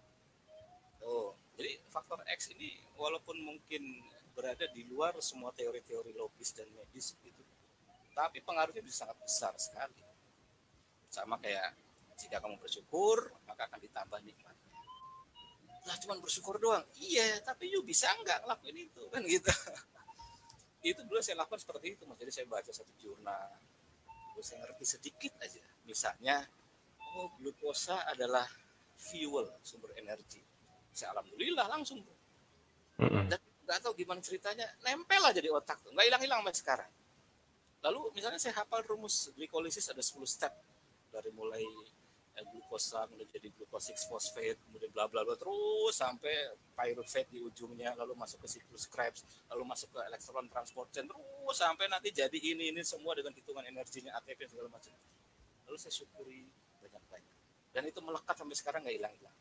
Jadi faktor X ini walaupun mungkin berada di luar semua teori-teori logis dan medis gitu, tapi pengaruhnya bisa sangat besar sekali. Sama kayak jika kamu bersyukur, maka akan ditambah nikmatnya. Lah cuma bersyukur doang, iya, tapi you bisa nggak ngelakuin itu kan gitu. Itu dulu saya lakukan seperti itu, Mas. Jadi saya baca satu jurnal, terus saya ngerti sedikit aja. Misalnya, glukosa adalah fuel, sumber energi. Saya alhamdulillah langsung. Dan nggak tahu gimana ceritanya, nempel aja di otak tuh, nggak hilang-hilang sampai sekarang. Lalu misalnya saya hafal rumus glikolisis ada 10 step, dari mulai glukosa kemudian jadi glucose 6 phosphate, kemudian bla bla bla terus sampai pyruvate di ujungnya, lalu masuk ke siklus Krebs, lalu masuk ke elektron transport chain, terus sampai nanti jadi ini semua dengan hitungan energinya ATP segala macam. Lalu saya syukuri banyak-banyak. Dan itu melekat sampai sekarang nggak hilang-hilang.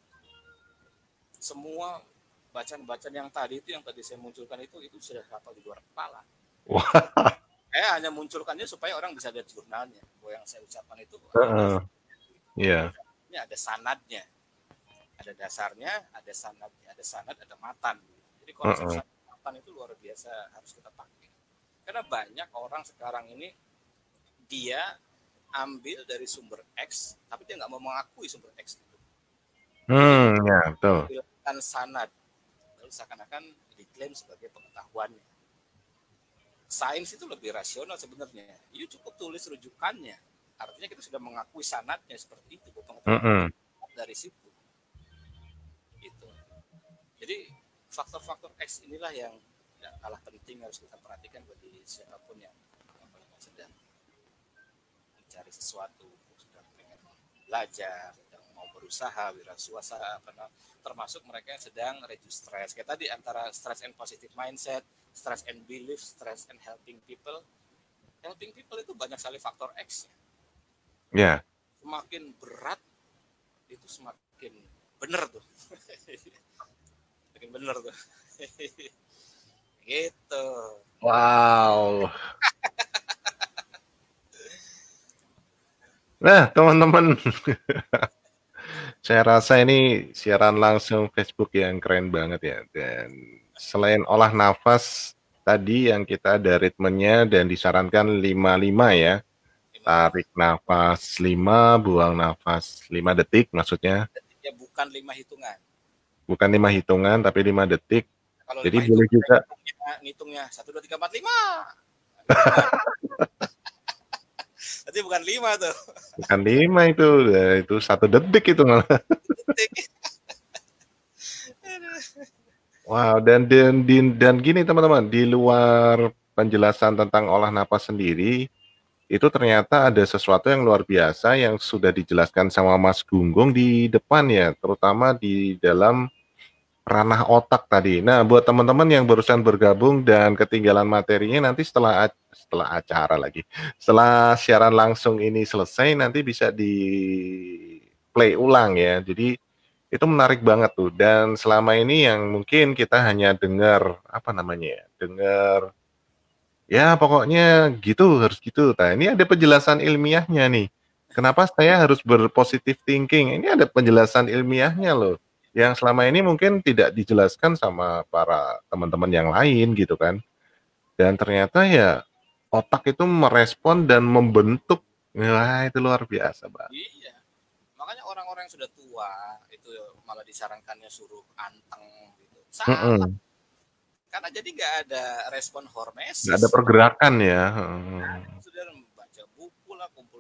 Semua bacaan-bacaan yang tadi saya munculkan itu sudah hafal di luar kepala. Saya hanya munculkannya supaya orang bisa lihat jurnalnya. Bahwa yang saya ucapkan itu Iya. ini ada sanadnya, ada dasarnya, ada sanadnya, ada sanad, ada matan. Jadi konsep sanad matan itu luar biasa harus kita pakai. Karena banyak orang sekarang ini dia ambil dari sumber X, tapi dia nggak mau mengakui sumber X itu. Ya betul. Ambilkan sanad, lalu seakan-akan diklaim sebagai pengetahuannya. Sains itu lebih rasional sebenarnya. You cukup tulis rujukannya. Artinya kita sudah mengakui sanadnya seperti itu, pengetahuan dari situ. Gitu. Jadi faktor-faktor X inilah yang tidak kalah penting harus kita perhatikan bagi siapapun yang sedang mencari sesuatu, sedang pengen belajar, sedang mau berusaha, wirausaha, termasuk mereka yang sedang reduce stress. Kayak tadi antara stress and positive mindset, stress and belief, stress and helping people. Helping people itu banyak sekali faktor X-nya. Ya. Semakin berat itu semakin benar tuh. Semakin benar tuh. Gitu. Wow. Nah, teman-teman. Saya rasa ini siaran langsung Facebook yang keren banget ya. Dan selain olah nafas tadi yang kita ada ritmenya dan disarankan 5-5 ya. Tarik nafas 5, buang nafas 5 detik maksudnya. Ya bukan 5 hitungan. Bukan 5 hitungan tapi 5 detik. Kalau jadi boleh juga ngitungnya 1 2 3 4 5. Berarti bukan 5 tuh. Bukan 5 itu 1 detik itu malah. Wow, dan gini teman-teman, di luar penjelasan tentang olah napas sendiri, itu ternyata ada sesuatu yang luar biasa yang sudah dijelaskan sama Mas Gunggung di depan ya, terutama di dalam ranah otak tadi. Nah, buat teman-teman yang barusan bergabung dan ketinggalan materinya, nanti setelah acara lagi, setelah siaran langsung ini selesai, nanti bisa di play ulang ya. Jadi itu menarik banget tuh. Dan selama ini yang mungkin kita hanya dengar dengar ya pokoknya gitu, harus gitu. Nah, ini ada penjelasan ilmiahnya nih. Kenapa saya harus berpositif thinking? Ini ada penjelasan ilmiahnya loh. Yang selama ini mungkin tidak dijelaskan sama para teman-teman yang lain gitu kan. Dan ternyata ya otak itu merespon dan membentuk. Wah, itu luar biasa, Bang. Iya. Makanya orang-orang yang sudah tua itu malah disarankannya suruh anteng gitu. Salah. Karena jadi nggak ada respon hormesis. Nggak ada pergerakan ya. Sudah membaca buku lah, kumpul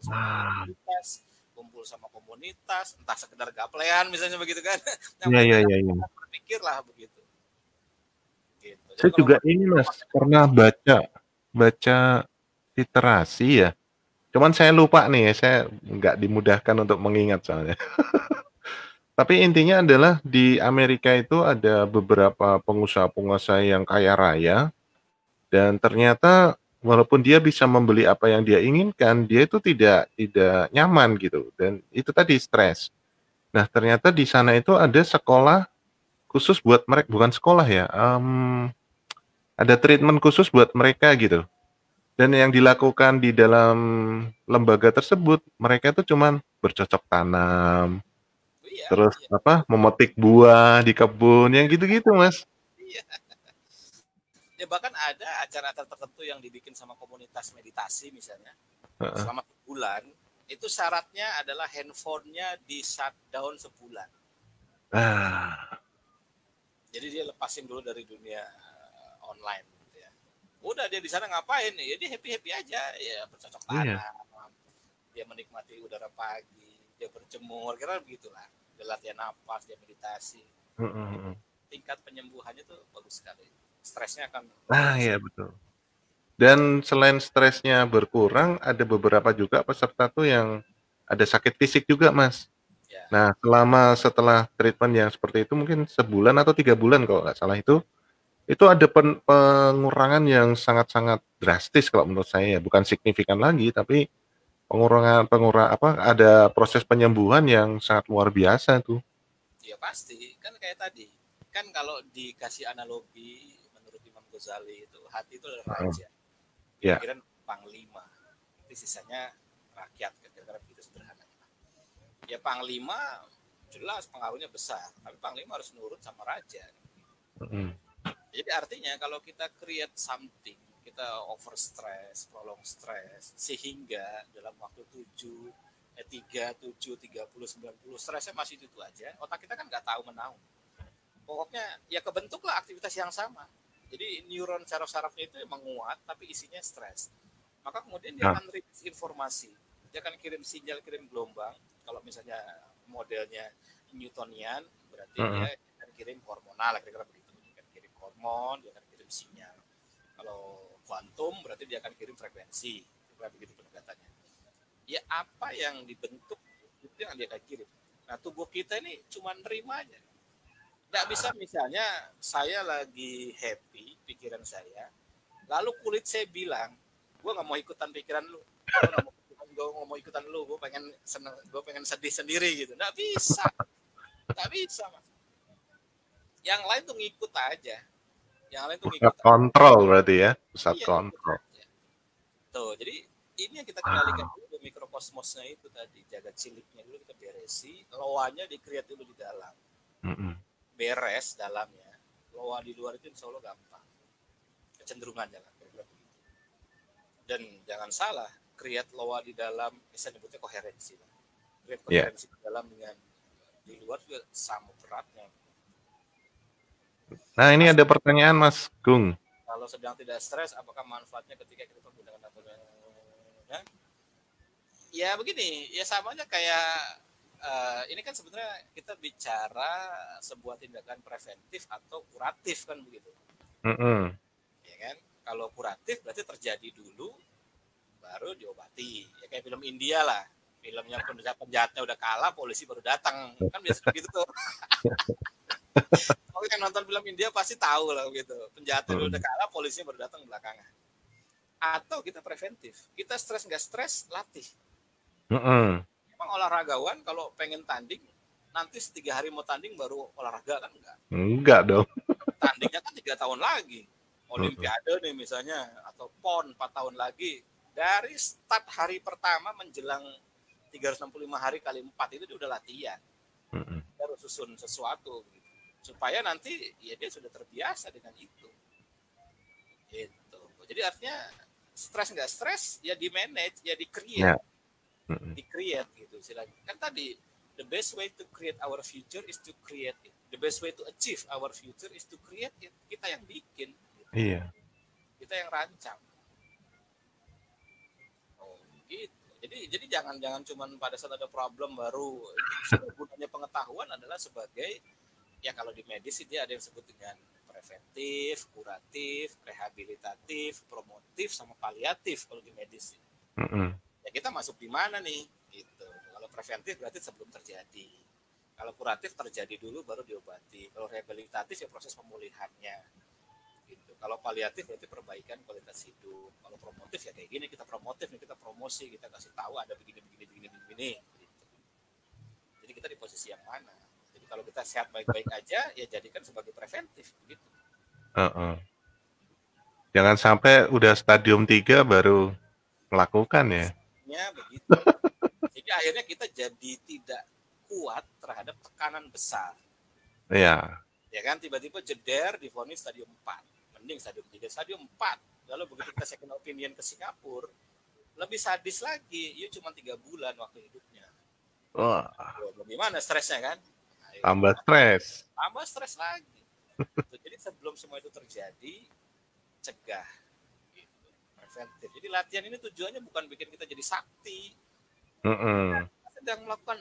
sama komunitas, entah sekedar gaplean misalnya begitu kan. Iya. Berpikir lah begitu. Gitu. Saya juga ini Mas, pernah baca literasi ya. Cuman saya lupa nih, saya nggak dimudahkan untuk mengingat soalnya. Tapi intinya adalah di Amerika itu ada beberapa pengusaha-pengusaha yang kaya raya, dan ternyata walaupun dia bisa membeli apa yang dia inginkan, dia itu tidak nyaman gitu, dan itu tadi stres. Nah ternyata di sana itu ada sekolah khusus buat mereka, bukan sekolah ya, ada treatment khusus buat mereka gitu. Dan yang dilakukan di dalam lembaga tersebut, mereka itu cuman bercocok tanam, terus memetik buah di kebun, yang gitu-gitu Mas. Iya. Ya bahkan ada acara-acara tertentu yang dibikin sama komunitas meditasi misalnya, selama sebulan, itu syaratnya adalah handphonenya di shutdown sebulan. Jadi dia lepasin dulu dari dunia online gitu ya. Udah dia di sana ngapain? Ya dia happy aja, ya bercocok tanam, dia menikmati udara pagi, dia berjemur, kira begitulah. Dia latihan napas, dia meditasi. Tingkat penyembuhannya tuh bagus sekali. Stresnya akan ya betul. Dan selain stresnya berkurang, ada beberapa juga peserta tuh yang ada sakit fisik juga, Mas. Ya. Nah, setelah treatment yang seperti itu mungkin sebulan atau 3 bulan kalau nggak salah itu ada pengurangan yang sangat-sangat drastis kalau menurut saya ya, bukan signifikan lagi, tapi ada proses penyembuhan yang sangat luar biasa tuh. Ya pasti, kan kayak tadi. Kan kalau dikasih analogi menurut Imam Ghazali itu hati itu adalah raja. Ya. Pikiran panglima. Nanti sisanya rakyat, kira-kira begitu sederhana. Ya panglima jelas pengaruhnya besar, tapi panglima harus nurut sama raja. Jadi artinya kalau kita create something, kita over stress, prolong stress, sehingga dalam waktu 3, 7, 30, 90, stresnya masih itu aja, otak kita kan nggak tahu menahu. Pokoknya ya kebentuklah aktivitas yang sama. Jadi neuron saraf-sarafnya itu menguat, tapi isinya stres. Maka kemudian dia akan rilis informasi. Dia akan kirim sinyal, kirim gelombang. Kalau misalnya modelnya Newtonian, berarti dia akan kirim hormonal, kira-kira begitu. Dia akan kirim hormon, dia akan kirim sinyal. Kalau kuantum, berarti dia akan kirim frekuensi. Kira-kira begitu pendekatannya. Ya apa yang dibentuk, itu yang dia akan kirim. Nah tubuh kita ini cuma nerima aja. Nggak bisa misalnya saya lagi happy pikiran saya, lalu kulit saya bilang, gue nggak mau ikutan pikiran lu, gue nggak mau ikutan lu, gue pengen sedih sendiri gitu. Nggak bisa, mas. Yang lain tuh ngikut aja. Pusat kontrol berarti ya, pusat kontrol. Tuh, jadi ini yang kita kendalikan dulu mikrokosmosnya itu tadi, jaga ciliknya dulu kita beresi, loanya di-create dulu di dalam. Beres dalamnya, loa di luar itu insya Allah gampang. Kecenderungannya lah. Dan jangan salah, create loa di dalam, saya nyebutnya koherensi. Create koherensi di dalam dengan di luar juga sama beratnya. Nah ini ada pertanyaan Mas Gung. Kalau sedang tidak stres, apakah manfaatnya ketika kita menggunakan apa? Ya begini, ya sama aja kayak ini kan sebenarnya kita bicara sebuah tindakan preventif atau kuratif kan begitu. Ya kan? Kalau kuratif berarti terjadi dulu, baru diobati. Ya kayak film India lah. Filmnya penjahatnya udah kalah, polisi baru datang. Kan biasa begitu tuh. Kalau yang nonton film India pasti tahu lah gitu. Penjahatnya udah kalah, polisinya baru datang belakangan. Atau kita preventif. Kita stres nggak stres, latih. Emang olahragawan kalau pengen tanding, nanti 3 hari mau tanding baru olahraga kan enggak? Enggak dong. Tandingnya kan 3 tahun lagi. Olimpiade nih misalnya, atau PON 4 tahun lagi. Dari start hari pertama menjelang 365 hari kali 4 itu dia udah latihan. Dia harus susun sesuatu gitu. Supaya nanti ya dia sudah terbiasa dengan itu. Gitu. Jadi artinya stres nggak stres ya di manage, ya di create. Di-create gitu silakan. Kan tadi the best way to create our future is to create it. The best way to achieve our future is to create it. Kita yang bikin. Gitu. Iya. Kita yang rancang. Oh, gitu. Jadi jangan cuma pada saat ada problem baru. Gunanya pengetahuan adalah sebagai ya kalau di medis dia ada yang disebut dengan preventif, kuratif, rehabilitatif, promotif sama paliatif kalau di medis. Ya kita masuk di mana nih gitu. Kalau preventif berarti sebelum terjadi, kalau kuratif terjadi dulu baru diobati, kalau rehabilitatif ya proses pemulihannya gitu. Kalau paliatif berarti perbaikan kualitas hidup, kalau promotif ya kayak gini, kita promotif nih, kita promosi, kita kasih tahu ada begini gitu. Jadi kita di posisi yang mana. Jadi kalau kita sehat baik-baik aja ya jadikan sebagai preventif begitu. Jangan sampai udah stadium 3 baru melakukan ya. Begitu. Sehingga akhirnya kita jadi tidak kuat terhadap tekanan besar. Iya. Ya kan tiba-tiba jeder divonis stadium 4. Mending stadium 3, stadium 4. Lalu begitu kita second opinion ke Singapura, lebih sadis lagi. Iya cuma 3 bulan waktu hidupnya. Wah. Gimana stresnya kan? Tambah stres. Tambah stres lagi. Jadi sebelum semua itu terjadi, cegah. Preventif. Jadi latihan ini tujuannya bukan bikin kita jadi sakti. Kita sedang melakukan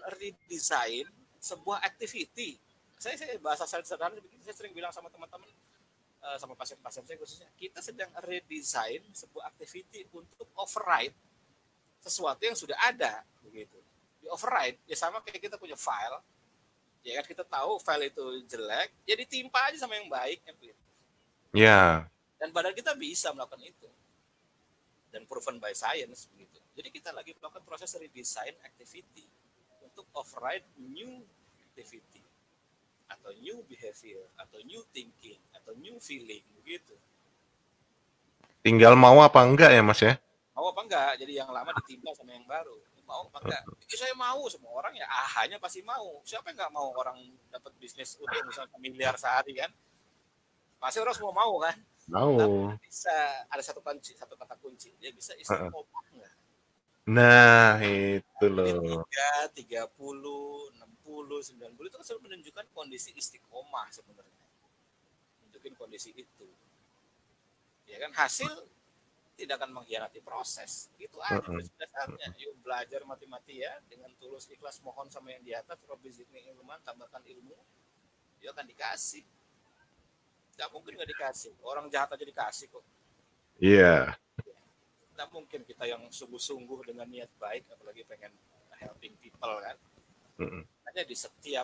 redesign sebuah activity. Saya bahasa sederhana, saya sering bilang sama teman-teman, sama pasien-pasien saya khususnya, kita sedang redesign sebuah activity untuk override sesuatu yang sudah ada begitu. Di override ya sama kayak kita punya file, ya kan kita tahu file itu jelek, ya ditimpa aja sama yang baik kan begitu. Ya. Dan badan kita bisa melakukan itu. Dan proven by science begitu. Jadi kita lagi melakukan proses redesign activity untuk override new activity atau new behavior atau new thinking atau new feeling begitu. Tinggal mau apa enggak ya Mas ya? Mau apa enggak? Jadi yang lama ditimpa sama yang baru. Mau apa enggak? Saya mau, semua orang ya hanya pasti mau. Siapa yang enggak mau orang dapat bisnis untung misalnya miliar sehari kan? Pasti orang semua mau kan? Mau. Tapi bisa ada satu kata kunci. Dia bisa istiqomah enggak? Nah, itu loh. 30, 60, 90 itu kan selalu menunjukkan kondisi istiqomah sebenarnya. Menunjukkan kondisi itu. Ya kan hasil tidak akan mengkhianati proses. Itu aja prinsip dasarnya. Yuk belajar mati-mati ya dengan tulus ikhlas mohon sama yang di atas, Robbi zidni ilman, tambahkan ilmu. Dia akan dikasih. Tidak mungkin nggak dikasih. Orang jahat aja dikasih kok. Iya. Tidak mungkin kita yang sungguh-sungguh dengan niat baik, apalagi pengen helping people kan. Hanya di setiap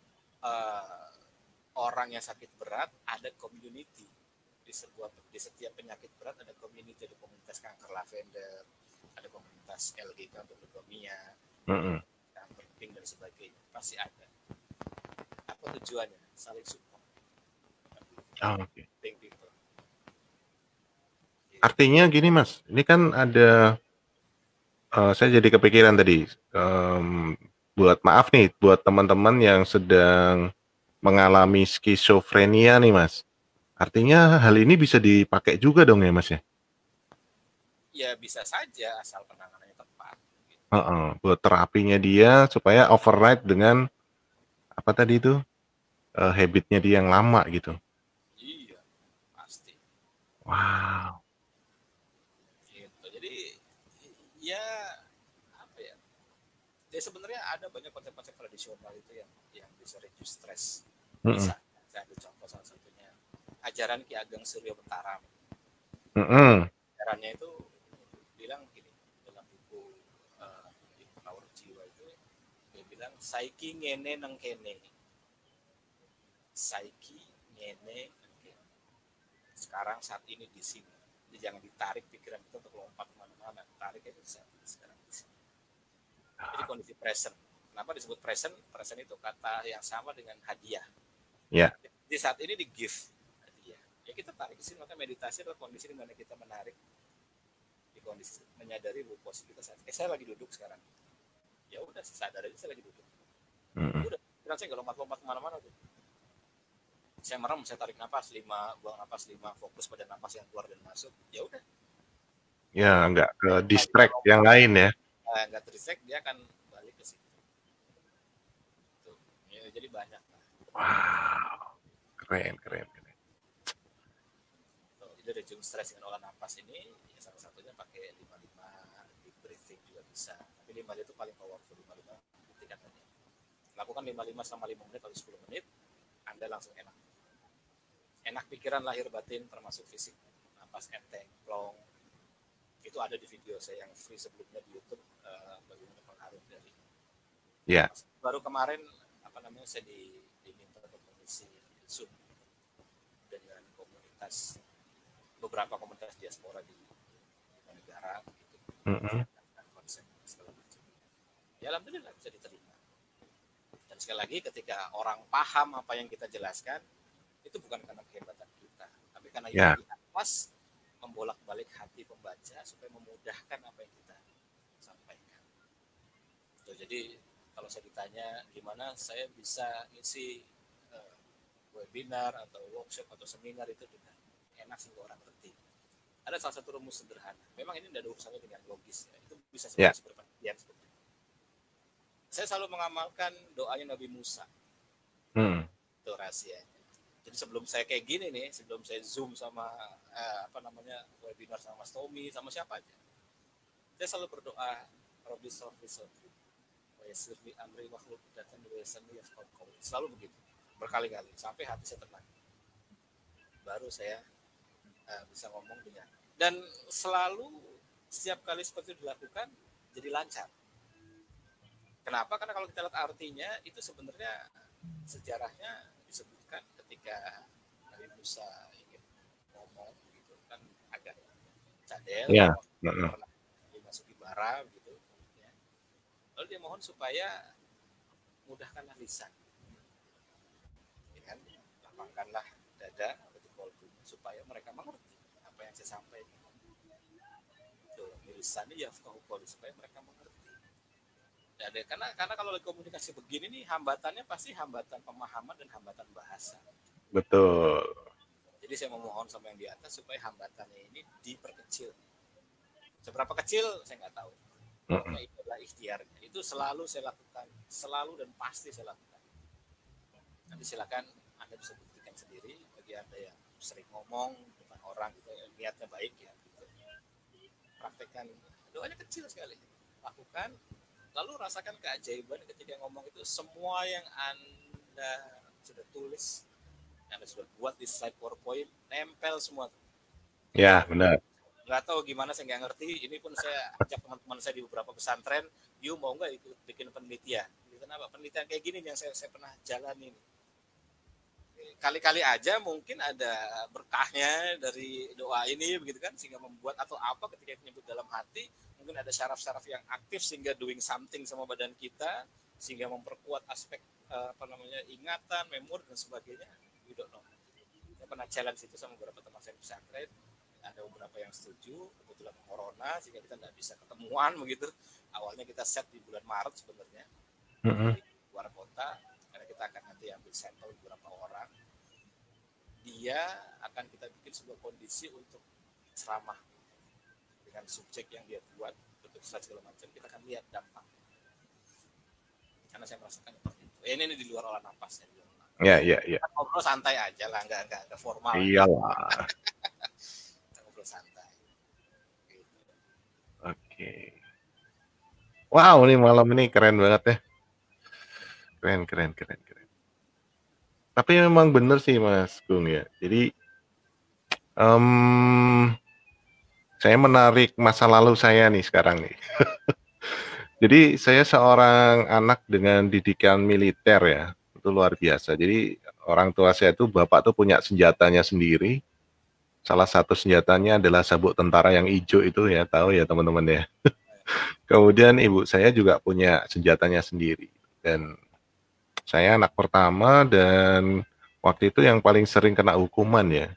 orang yang sakit berat ada community. Di setiap penyakit berat ada community, ada komunitas kanker lavender, ada komunitas LGK untuk leukemia, kanker pink dan sebagainya. Pasti ada. Apa tujuannya? Saling support. Oke. Artinya gini Mas, ini kan ada saya jadi kepikiran tadi buat teman-teman yang sedang mengalami skizofrenia nih Mas. Artinya hal ini bisa dipakai juga dong ya Mas ya? Ya bisa saja asal penanganannya tepat. Gitu. Buat terapinya dia supaya override dengan apa tadi itu habitnya dia yang lama gitu. Iya, pasti. Wow. Gitu. Jadi ya apa ya? Ya sebenarnya ada banyak konsep-konsep tradisional itu yang bisa reduce stress. Bisa. Saya ambil contoh salah satunya ajaran Ki Ageng Suryo Bentaram. Ajarannya itu bilang gini dalam buku Power Jiwa itu dia bilang saiki ngene nang kene. Saiki ngene nang kene. Sekarang saat ini di sini. Jadi jangan ditarik pikiran kita untuk lompat kemana-mana. Tarik aja saat ini sekarang di sini. Jadi kondisi present. Kenapa disebut present? Present itu kata yang sama dengan hadiah. Ya. Di saat ini di gift hadiah. Ya kita tarik ke sini, maka meditasi adalah kondisi di mana kita menarik di kondisi menyadari bahwa posisi kita saat saya lagi duduk sekarang. Ya udah sadar aja saya lagi duduk. Udah, pikiran saya nggak lompat-lompat kemana-mana tuh. Saya merem, saya tarik napas 5, buang napas 5, fokus pada napas yang keluar dan masuk. Ya udah. Ya, nggak ke distract yang lain ya. Nggak terdistract, dia akan balik ke situ. Tuh. Ya, jadi banyak. Wow. Keren. Tuh, jadi reduce stress dengan olah napas ini, ya salah satunya pakai 55 deep breathing juga bisa. Tapi 5 itu paling powerful, 55 tingkatannya. Lakukan 55 sama 5 menit atau 10 menit, Anda langsung enak. Enak pikiran, lahir batin, termasuk fisik. Napas enteng, plong. Itu ada di video saya yang free sebelumnya di YouTube, bagaimana pengaruh dari. Ya. Baru kemarin saya diminta untuk mengisi Zoom dengan beberapa komunitas diaspora di negara gitu. Konsep segala macam. Ya alhamdulillah bisa diterima. Dan sekali lagi ketika orang paham apa yang kita jelaskan, itu bukan karena kehebatan kita, tapi karena yang di atas membolak-balik hati pembaca supaya memudahkan apa yang kita sampaikan. Jadi kalau saya ditanya gimana saya bisa ngisi webinar atau workshop atau seminar itu dengan enak sehingga orang ngerti. Ada salah satu rumus sederhana. Memang ini tidak ada urusannya dengan logis. Ya. Itu bisa seperti berpengertian seperti itu. Saya selalu mengamalkan doanya Nabi Musa. Itu rahasianya. Jadi sebelum saya kayak gini nih, sebelum saya Zoom sama webinar sama Mas Tommy, sama siapa aja, saya selalu berdoa, Robbi sholli sadri wa yassir li amri wahlul 'uqdatam min lisani yafqahu qawli. Selalu begitu, berkali-kali sampai hati saya tenang. baru saya bisa ngomong dengan, dan selalu setiap kali seperti itu dilakukan jadi lancar. Kenapa? Karena kalau kita lihat artinya itu sebenarnya sejarahnya disebutkan ketika Nabi Musa ingin ngomong gitu kan agak cadel, pernah dimasuki bara gitu ya. Lalu dia mohon supaya mudahkanlah lisan, ya kan? Lapangkanlah dada supaya mereka mengerti apa yang saya sampaikan. Lisan ya supaya mereka mengerti. Karena kalau komunikasi begini nih hambatannya pasti hambatan pemahaman dan hambatan bahasa. Betul. Jadi saya memohon sama yang di atas supaya hambatannya ini diperkecil. Seberapa kecil saya nggak tahu. Pokoknya itu adalah ikhtiarnya. Itu selalu saya lakukan, selalu dan pasti saya lakukan. Nanti silakan Anda bisa buktikan sendiri bagi Anda yang sering ngomong depan orang gitu, niatnya baik ya. Gitu. Praktekkan, doanya kecil sekali. Lakukan. Lalu rasakan keajaiban ketika ngomong itu semua yang Anda sudah tulis, yang Anda sudah buat di slide PowerPoint, nempel semua. Ya, benar. Nggak tahu gimana, saya nggak ngerti. Ini pun saya ajak teman-teman saya di beberapa pesantren, you mau nggak ikut bikin penelitian? Kenapa? Penelitian kayak gini yang saya pernah jalani. Kali-kali aja mungkin ada berkahnya dari doa ini, begitu kan, sehingga membuat atau apa ketika menyebut dalam hati. Mungkin ada syaraf-syaraf yang aktif sehingga doing something sama badan kita, sehingga memperkuat aspek ingatan, memori dan sebagainya. We don't know. Saya pernah challenge itu sama beberapa teman saya di pesantren. Ada beberapa yang setuju, kebetulan corona sehingga kita tidak bisa ketemuan begitu. Awalnya kita set di bulan Maret sebenarnya di luar kota, karena kita akan nanti ambil sampel beberapa orang. Dia akan kita bikin sebuah kondisi untuk ceramah dengan subjek yang dia buat, bentuk slide segala macam, kita akan lihat dampak. Karena saya merasakan seperti itu. Ini di luar olah napas ya. Ya. Ngobrol santai aja lah, nggak formal. Iyalah. Ngobrol santai. Gitu. Oke. Wow, ini malam ini keren banget ya. Keren. Tapi memang benar sih Mas Gung ya. Jadi saya menarik masa lalu saya nih sekarang nih. Jadi saya seorang anak dengan didikan militer ya, itu luar biasa. Jadi orang tua saya itu bapak tuh punya senjatanya sendiri. Salah satu senjatanya adalah sabuk tentara yang hijau itu ya, tahu ya teman-teman ya. Kemudian ibu saya juga punya senjatanya sendiri. Dan saya anak pertama dan waktu itu yang paling sering kena hukuman ya.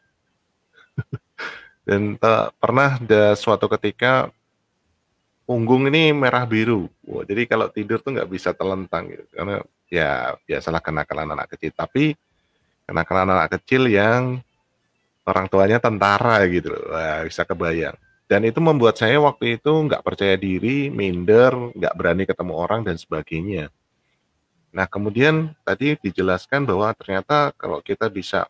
Dan pernah ada suatu ketika punggung ini merah biru. Wah, jadi kalau tidur tuh nggak bisa telentang gitu. Karena ya biasalah kenakalan anak kecil. Tapi kenakalan anak kecil yang orang tuanya tentara gitu. Wah, bisa kebayang. Dan itu membuat saya waktu itu nggak percaya diri, minder, nggak berani ketemu orang dan sebagainya. Nah, kemudian tadi dijelaskan bahwa ternyata kalau kita bisa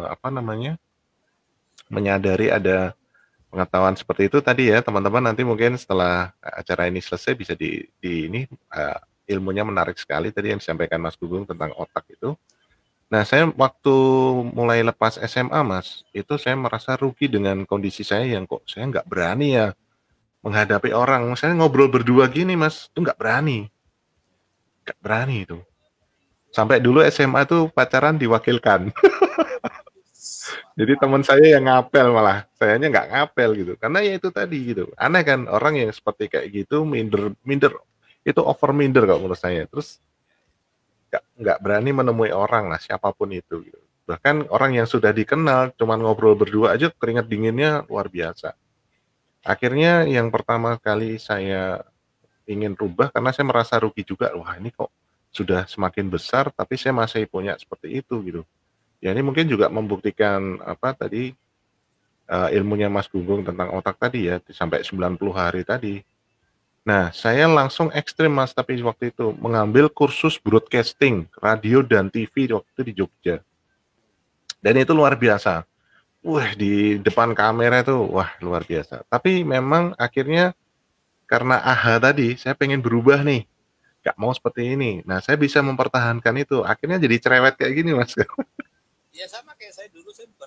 menyadari ada pengetahuan seperti itu tadi ya teman-teman, nanti mungkin setelah acara ini selesai bisa ilmunya menarik sekali tadi yang disampaikan Mas Gugum tentang otak itu. Nah, saya waktu mulai lepas SMA Mas, itu saya merasa rugi dengan kondisi saya yang kok saya nggak berani ya menghadapi orang. Saya ngobrol berdua gini Mas, itu nggak berani itu. Sampai dulu SMA tuh pacaran diwakilkan. Jadi teman saya yang ngapel malah, sayanya nggak ngapel gitu. Karena ya itu tadi gitu. Aneh kan orang yang seperti kayak gitu minder itu over minder kalau menurut saya. Terus nggak berani menemui orang lah siapapun itu. Gitu. Bahkan orang yang sudah dikenal cuman ngobrol berdua aja keringat dinginnya luar biasa. Akhirnya yang pertama kali saya ingin rubah karena saya merasa rugi juga. Wah ini kok sudah semakin besar tapi saya masih punya seperti itu gitu. Ya ini mungkin juga membuktikan ilmunya Mas Gunggung tentang otak tadi ya, sampai 90 hari tadi. Nah, saya langsung ekstrim Mas, tapi waktu itu mengambil kursus broadcasting, radio dan TV waktu itu di Jogja. Dan itu luar biasa. Wah, di depan kamera itu, wah luar biasa. Tapi memang akhirnya karena AHA tadi, saya pengen berubah nih. Gak mau seperti ini. Nah, saya bisa mempertahankan itu. Akhirnya jadi cerewet kayak gini Mas. Ya sama kayak saya dulu, saya bukan penulis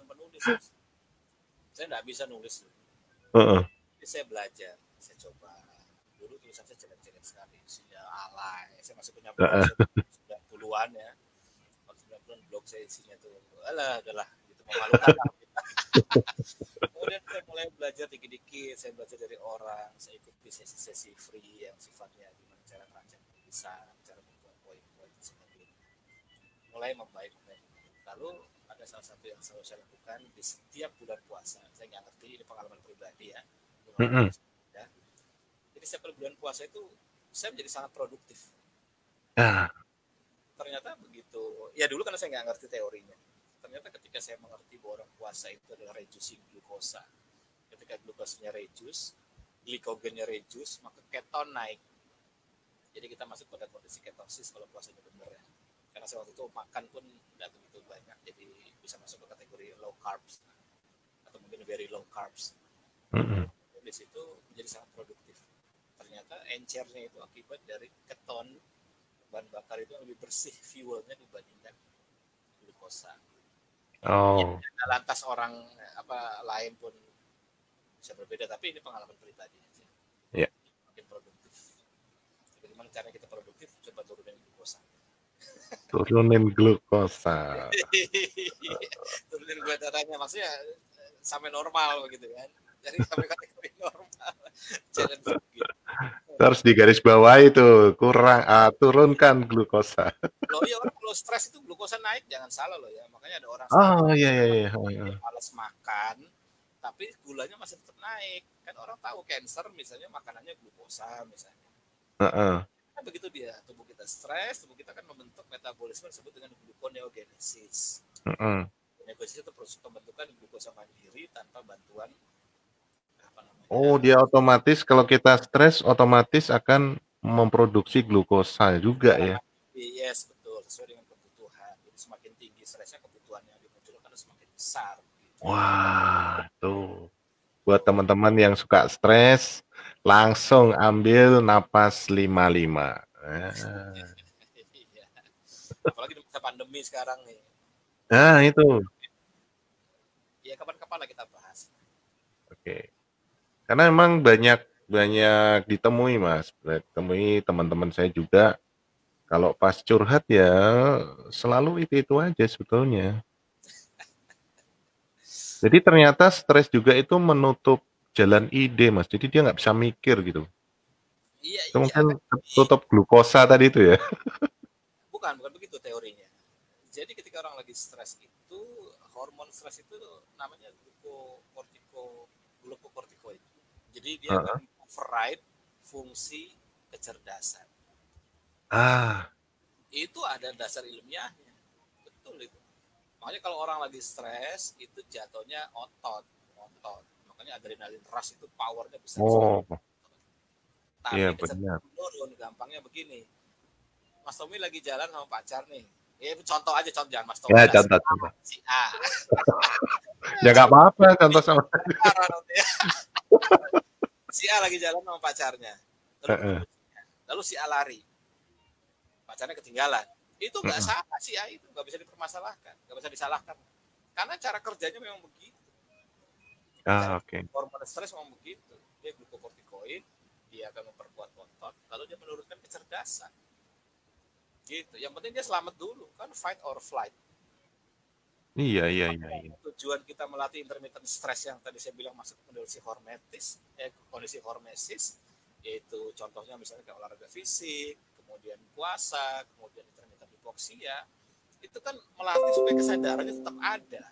Saya nggak bisa nulis. Jadi saya belajar, saya coba. Dulu tulisan saya jelek-jelek sekali, isinya alay. Saya masih punya blog 90-an ya. 90-an blog saya isinya tuh, udahlah, gitu memalukan lah. Kemudian saya mulai belajar dikit-dikit, saya belajar dari orang, saya ikuti sesi-sesi free yang sifatnya gimana cara merancang tulisan, cara membuat poin-poin sebagainya. Mulai membaik. Lalu ada salah satu yang selalu saya lakukan di setiap bulan puasa. Saya nggak ngerti, ini pengalaman pribadi ya. Jadi setiap bulan puasa itu saya menjadi sangat produktif. Ternyata begitu. Ya dulu karena saya nggak ngerti teorinya. Ternyata ketika saya mengerti bahwa orang puasa itu adalah reducing glukosa. Ketika glukosanya reduce, glikogennya reduce, maka keton naik. Jadi kita masuk pada kondisi ketosis kalau puasanya benar ya. Karena saya waktu itu makan pun tidak begitu banyak, jadi bisa masuk ke kategori low carbs atau mungkin very low carbs. Di situ menjadi sangat produktif. Ternyata encernya itu akibat dari keton, bahan bakar itu lebih bersih fuelnya dibandingkan glukosa. Ya, lantas orang lain pun bisa berbeda, tapi ini pengalaman pribadi aja. Yeah. Makin produktif. Bagaimana cara kita produktif? Coba turunin glukosa. Turunin glukosa. Turunin gula darahnya, maksudnya sampai normal begitu kan. Jadi sampai kategori normal. Jangan begitu. Terus di garis bawah itu turunkan glukosa. Loh ya, orang kalau stres itu glukosa naik, jangan salah loh ya. Makanya ada orang malas makan, tapi gulanya masih tetap naik. Kan orang tahu cancer misalnya makanannya glukosa misalnya. Nah, begitu dia tubuh kita stres, tubuh kita kan membentuk metabolisme disebut dengan gluconeogenesis. Gluconeogenesis itu proses pembentukan glukosa mandiri tanpa bantuan dia otomatis kalau kita stres otomatis akan memproduksi glukosa juga ya. Yes, betul, sesuai dengan kebutuhan. Jadi semakin tinggi stresnya, kebutuhannya yang dimunculkan semakin besar. Gitu. Wah, tuh. Buat teman-teman yang suka stres, langsung ambil napas 55. Apalagi di masa pandemi sekarang nih. Nah, itu. Ya, kapan-kapan lah kita bahas. Oke. Karena memang banyak ditemui, Mas. Ditemui teman-teman saya juga. Kalau pas curhat ya selalu itu aja sebetulnya. Jadi ternyata stres juga itu menutup jalan ide, Mas. Jadi dia nggak bisa mikir gitu. Iya, itu mungkin tutup glukosa tadi itu ya. Bukan begitu teorinya. Jadi ketika orang lagi stres itu, hormon stres itu namanya glukokortikoid. Jadi dia akan override fungsi kecerdasan. Itu ada dasar ilmiahnya. Betul itu. Makanya kalau orang lagi stres itu jatuhnya otot. Makanya adrenalin rush itu powernya besar. Tapi iya, benar. Menurun gampangnya begini. Mas Tommy lagi jalan sama pacar nih. Ya contoh aja, jangan Mas Tommy. Ya contoh. Si A. Ya nggak apa-apa contoh sama. Si A lagi jalan sama pacarnya. Lalu si A lari. Pacarnya ketinggalan. Itu nggak salah si A itu, nggak bisa dipermasalahkan, nggak bisa disalahkan. Karena cara kerjanya memang begitu. Hormon stres memang begitu. Dia glukokortikoid, dia akan memperkuat otot, lalu dia menurunkan kecerdasan. Gitu. Yang penting dia selamat dulu, kan fight or flight. Iya. Tujuan kita melatih intermittent stress yang tadi saya bilang masuk ke kondisi hormesis, yaitu contohnya misalnya kayak olahraga fisik, kemudian puasa, kemudian intermittent hipoksia, itu kan melatih supaya kesadarannya tetap ada.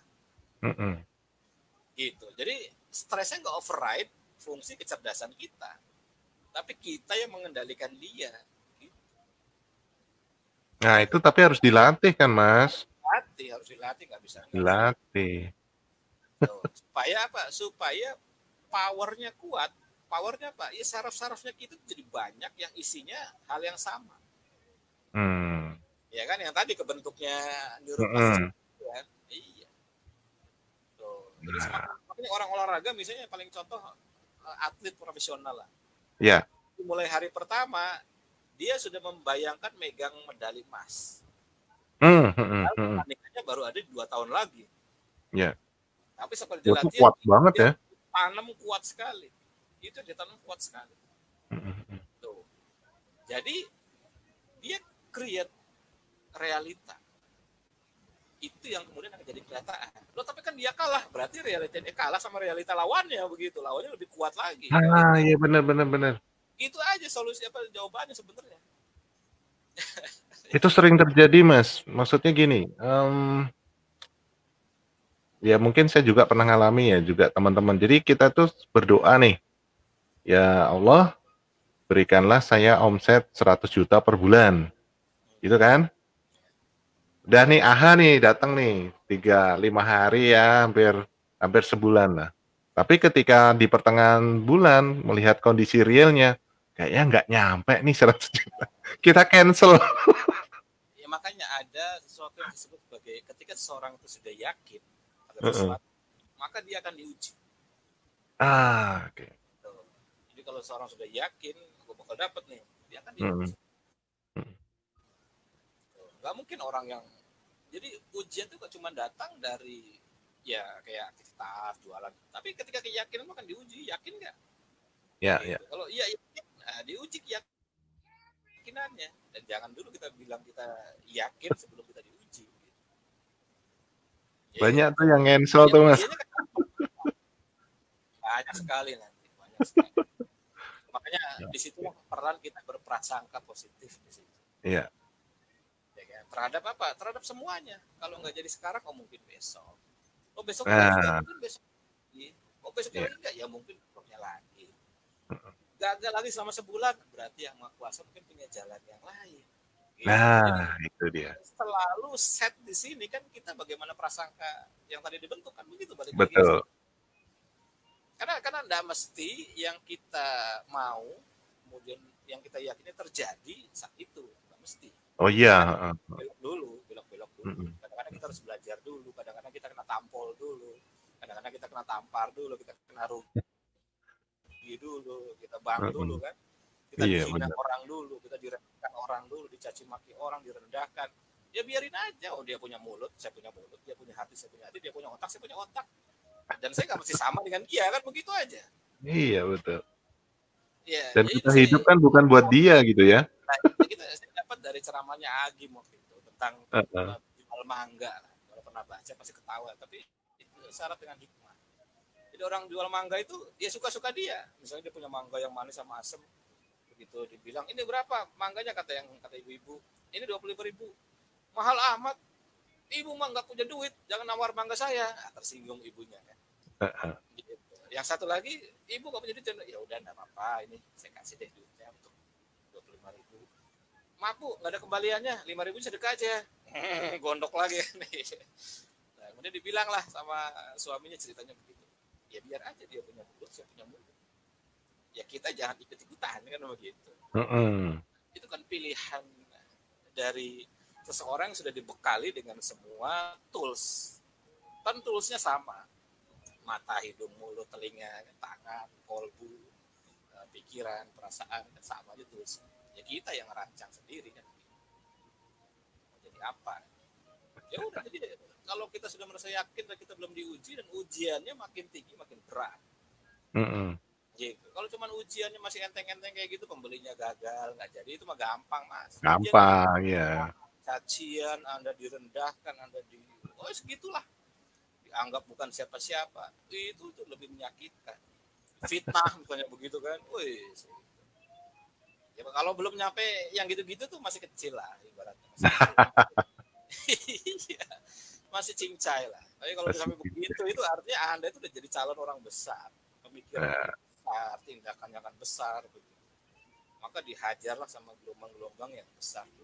Gitu. Jadi stresnya nggak override fungsi kecerdasan kita, tapi kita yang mengendalikan dia. Nah, itu tapi harus dilatih kan, Mas? Harus dilatih, nggak bisa. Dilatih. Supaya apa? Supaya powernya kuat. Powernya apa? Ya saraf-sarafnya kita jadi banyak yang isinya hal yang sama. Ya kan, yang tadi kebentuknya neuroplastik. Kan? Iya. Jadi makanya orang olahraga misalnya paling contoh atlet profesional lah. Iya. Mulai hari pertama dia sudah membayangkan megang medali emas. Pertandingannya baru ada 2 tahun lagi. Iya. Tapi sekali Itu dilatihan, kuat banget dia ya. tanam kuat sekali. Itu dia tanam kuat sekali. Tuh. Jadi dia create realita. Itu yang kemudian akan jadi kenyataan. Loh, tapi kan dia kalah, berarti realita dia kalah sama realita lawannya begitu. Lawannya lebih kuat lagi. Iya benar. Itu aja solusi apa jawabannya sebenarnya. Itu sering terjadi, Mas. Maksudnya gini, ya mungkin saya juga pernah ngalami ya juga teman-teman. Jadi kita tuh berdoa nih, ya Allah berikanlah saya omset 100 juta per bulan, gitu kan? Udah nih AHA nih datang nih 3-5 hari ya, hampir sebulan lah. Tapi ketika di pertengahan bulan melihat kondisi realnya, kayaknya nggak nyampe nih 100 juta. Kita cancel. Ya makanya ada sesuatu yang disebut sebagai ketika seseorang itu sudah yakin pada sesuatu, maka dia akan diuji. Oke. Jadi kalau seorang sudah yakin, gue bakal dapat nih, dia akan diuji. Gak mungkin orang yang, jadi ujian itu gak cuma datang dari ya kayak aktivitas jualan, tapi ketika keyakinan akan diuji, yakin nggak? Ya, gitu. ya. Kalau iya yakin, nah, diuji keyakinannya, dan jangan dulu kita bilang kita yakin sebelum kita diuji. Banyak tuh yang cancel tuh, Mas. Banyak sekali nanti, banyak sekali. Makanya di situ peran kita berprasangka positif di situ. Iya. Ya kan? Terhadap apa? Terhadap semuanya. Kalau nggak jadi sekarang, oh mungkin besok. Oh besok juga mungkin besok lagi. Oh besok lagi enggak, ya mungkin besoknya lagi. Gagal lagi selama sebulan, berarti yang Maha Kuasa mungkin punya jalan yang lain. Gitu. Nah, jadi, itu dia. Selalu set di sini kan kita bagaimana prasangka yang tadi dibentuk kan begitu balik lagi. Betul. Karena enggak mesti yang kita mau kemudian yang kita yakini terjadi saat itu, enggak mesti. Oh iya, belok dulu. Kadang-kadang kita harus belajar dulu, kadang-kadang kita kena tampol dulu, kadang-kadang kita kena tampar dulu, kita kena rugi dulu, kita bang dulu kan, kita dihina orang dulu, kita direndahkan orang dulu, dicaci maki orang, direndahkan. Ya biarin aja, oh dia punya mulut, saya punya mulut, dia punya hati, saya punya hati, dia punya otak, saya punya otak. Dan saya nggak mesti sama dengan dia kan, begitu aja. Iya betul. Ya, dan kita hidup kan bukan buat dia gitu ya. Nah, saya dapat dari ceramahnya Agim waktu itu tentang jual mangga. Kalau pernah baca pasti ketawa, tapi itu syarat dengan hikmah. Jadi orang jual mangga itu dia suka-suka dia. Misalnya dia punya mangga yang manis sama asam, begitu dibilang ini berapa mangganya, kata ibu-ibu, ini 25.000. Mahal amat. Ibu mah nggak punya duit, jangan nawar mangga saya. Nah, tersinggung ibunya kan. Gitu. Yang satu lagi, ibu nggak punya duit, ya udah nggak apa-apa, ini saya kasih deh duitnya untuk 25.000. Maaf bu, nggak ada kembaliannya, 5.000 sedekah aja. Gondok lagi nih. Nah, kemudian dibilang lah sama suaminya ceritanya begitu. Ya biar aja dia punya mulut, saya punya mulut. Ya kita jangan ikut-ikutan kan begitu. Itu kan pilihan dari seseorang yang sudah dibekali dengan semua tools. Kan toolsnya sama. Mata, hidung, mulut, telinga, tangan, kolbu, pikiran, perasaan, kan sama aja toolsnya. Ya kita yang merancang sendiri kan. Jadi apa? Ya udah, jadi kalau kita sudah merasa yakin dan kita belum diuji dan ujiannya makin tinggi makin berat. Gitu. Kalau cuma ujiannya masih enteng-enteng kayak gitu, pembelinya gagal, nggak jadi, itu mah gampang mas. Gampang ya. Cacian, Anda direndahkan, Anda segitulah. Dianggap bukan siapa-siapa. Itu lebih menyakitkan. Fitnah misalnya begitu kan. Ya kalau belum nyampe yang gitu-gitu tuh masih kecil lah ibaratnya. Masih cincai lah. Tapi kalau sampai begitu itu artinya Anda itu udah jadi calon orang besar. Pemikiran besar, tindakannya akan besar begitu. Maka dihajarlah sama gelombang-gelombang yang besar juga.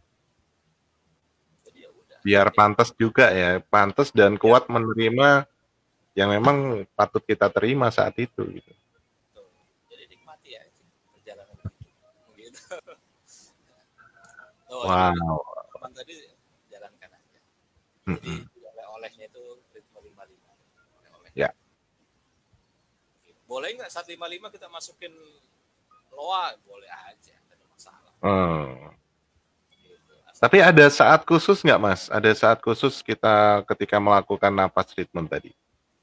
Jadi ya udah. Biar pantas juga ya, pantas dan kuat menerima yang memang patut kita terima saat itu gitu. Jadi nikmati ya perjalanan gitu. Wow. Teman tadi jalankan aja. Jadi oleh-olehnya itu ritme 55. Ya. Boleh nggak saat 55 kita masukin loa? Boleh aja, tidak ada masalah. Tapi ada saat khusus nggak mas? Ada saat khusus kita ketika melakukan napas treatment tadi?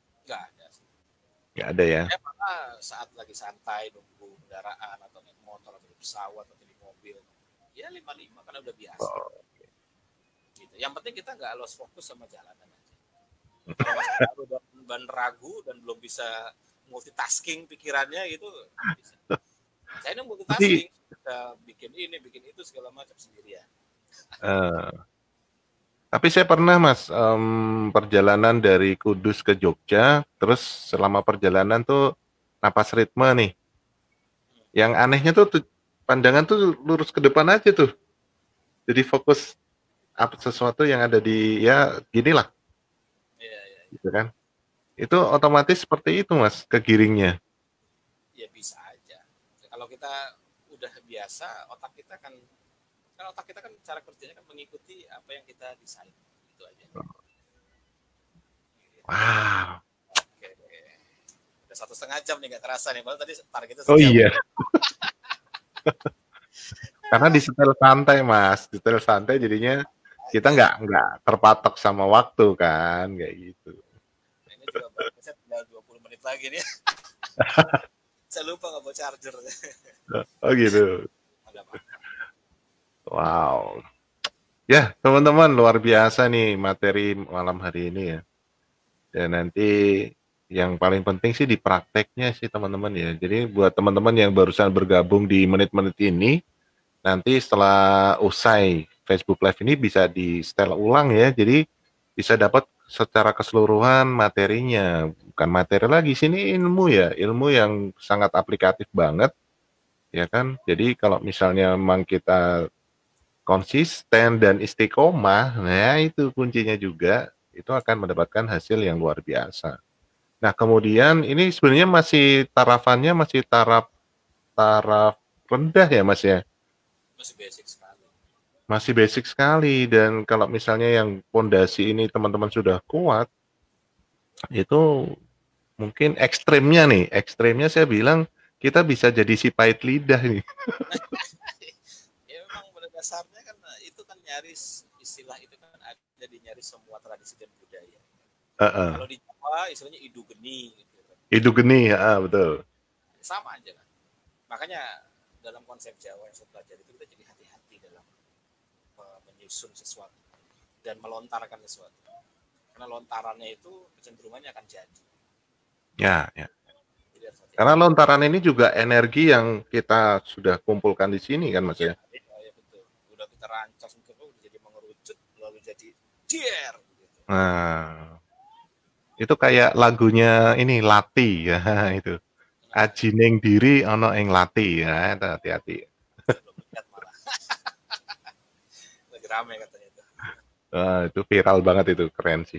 Nggak ada ya? Ya malah saat lagi santai nunggu kendaraan atau naik motor atau di pesawat atau di mobil, ya 55 karena udah biasa. Oh. Gitu. Yang penting kita nggak lost fokus sama jalanan aja. Kalau masih baru dan ragu dan belum bisa multitasking pikirannya gitu, bisa. Saya ini multitasking, kita bikin ini, bikin itu segala macam sendirian. Tapi saya pernah Mas perjalanan dari Kudus ke Jogja, terus selama perjalanan tuh napas ritme nih. Yang anehnya tuh pandangan tuh lurus ke depan aja tuh. Jadi fokus apa sesuatu yang ada di ya gini lah, Iya. gitu kan? Itu otomatis seperti itu Mas kegiringnya. Ya bisa aja. Kalau kita udah biasa, otak kita kan cara kerjanya kan mengikuti apa yang kita desain. Itu aja. Wow. Oke. Udah 1,5 jam nih nggak terasa nih. Baru tadi targetnya Oh sejam. iya. Karena di setel santai Mas, di setel santai jadinya kita nggak terpatok sama waktu kan, kayak gitu. Nah, ini juga saya tinggal 20 menit lagi nih. Saya lupa nggak bawa charger. Oh gitu. Ada apa? Wow. Ya, teman-teman luar biasa nih materi malam hari ini ya. Dan nanti yang paling penting sih di prakteknya sih teman-teman ya. Jadi buat teman-teman yang barusan bergabung di menit-menit ini, nanti setelah usai Facebook Live ini bisa di setel ulang ya. Jadi bisa dapat secara keseluruhan materinya. Bukan materi lagi, sini ilmu ya. Ilmu yang sangat aplikatif banget. Ya kan? Jadi kalau misalnya memang kita konsisten dan istiqomah, nah itu kuncinya juga, itu akan mendapatkan hasil yang luar biasa. Nah, kemudian ini sebenarnya masih tarafannya masih taraf taraf rendah ya, Mas ya? Masih basic sekali. Masih basic sekali dan kalau misalnya yang pondasi ini teman-teman sudah kuat, itu mungkin ekstrimnya saya bilang kita bisa jadi si pahit lidah nih. Ya memang pada dasarnya kan itu kan nyaris istilah itu kan ada di nyaris semua tradisi dan budaya. Kalau di Jawa istilahnya idu geni gitu. Idu geni, ya betul. Sama aja kan. Makanya dalam konsep Jawa yang saya pelajari itu kita jadi hati-hati dalam menyusun sesuatu dan melontarkan sesuatu. Karena lontarannya itu kecenderungannya akan jadi. Ya. Karena lontaran ini juga energi yang kita sudah kumpulkan di sini kan Mas ya? Ya betul. Udah kita rancang jadi mengerucut lalu jadi dier. Gitu. Nah, itu kayak lagunya ini Lati ya itu. Aji ning diri ono ing lati ya, hati-hati. Belum lihat malah. Lagi rame katanya itu. Itu viral banget itu, keren sih.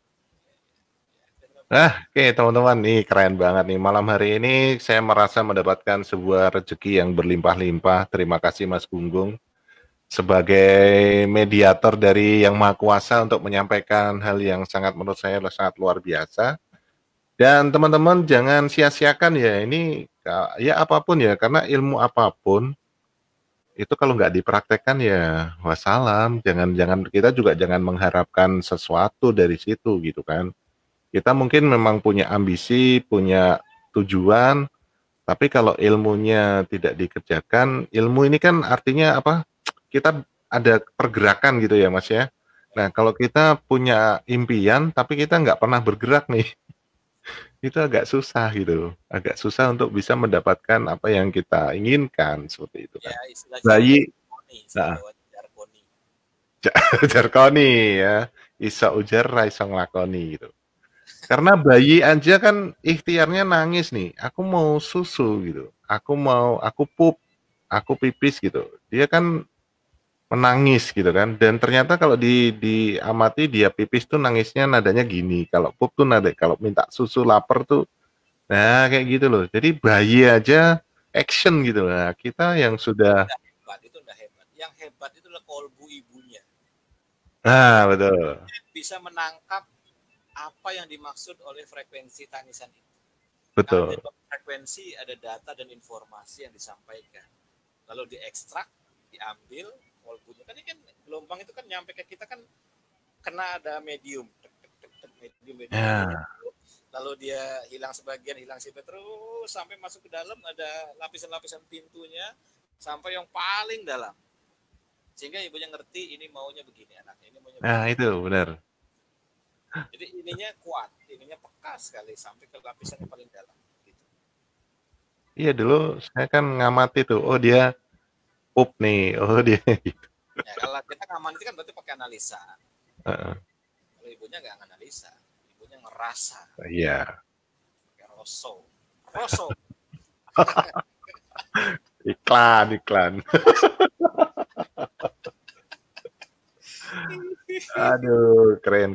Oke teman-teman, nih keren banget nih. Malam hari ini saya merasa mendapatkan sebuah rezeki yang berlimpah-limpah. Terima kasih Mas Gunggung sebagai mediator dari Yang Maha Kuasa untuk menyampaikan hal yang sangat menurut saya sangat luar biasa. Dan teman-teman jangan sia-siakan ya ini ya apapun ya, karena ilmu apapun itu kalau nggak dipraktekkan ya wassalam. Jangan kita juga jangan mengharapkan sesuatu dari situ gitu kan. Kita mungkin memang punya ambisi, punya tujuan, tapi kalau ilmunya tidak dikerjakan, ilmu ini kan artinya apa? Kita ada pergerakan gitu ya Mas ya. Nah kalau kita punya impian, tapi kita nggak pernah bergerak nih, itu agak susah gitu. Agak susah untuk bisa mendapatkan apa yang kita inginkan, seperti itu kan. Ya istilah Jawa Bayi, nah, jargoni. jarkoni ya, iso ujar ra iso nglakoni gitu. Karena bayi aja kan ikhtiarnya nangis nih, aku mau susu gitu, aku pup, aku pipis gitu. Dia kan menangis gitu kan, dan ternyata kalau diamati dia pipis tuh nangisnya nadanya gini, kalau pup tuh nada kalau minta susu lapar tuh, nah kayak gitu loh. Jadi bayi aja action gitu. Nah, kita yang sudah Itu udah hebat. Yang hebat itu adalah kolbu ibunya. betul. Bisa menangkap apa yang dimaksud oleh frekuensi tangisan itu. Betul. Karena di frekuensi ada data dan informasi yang disampaikan. Lalu diekstrak, diambil, kolbunya. Kan ini kan gelombang itu kan nyampe ke kita kan kena ada medium. Medium. Ya. lalu dia hilang sebagian, hilang terus sampai masuk ke dalam, ada lapisan-lapisan pintunya sampai yang paling dalam, sehingga ibunya ngerti ini maunya begini, anaknya ini maunya begini. Nah itu benar. Jadi ininya kuat, ininya peka sekali sampai ke lapisan yang paling dalam. Gitu. Iya dulu saya kan ngamati tuh, oh dia pup nih, oh dia. Gitu. Ya, kalau kita ngamati kan berarti pakai analisa. Kalau ibunya nggak analisa, ibunya ngerasa. Iya. Pakai roso. iklan. Aduh, keren.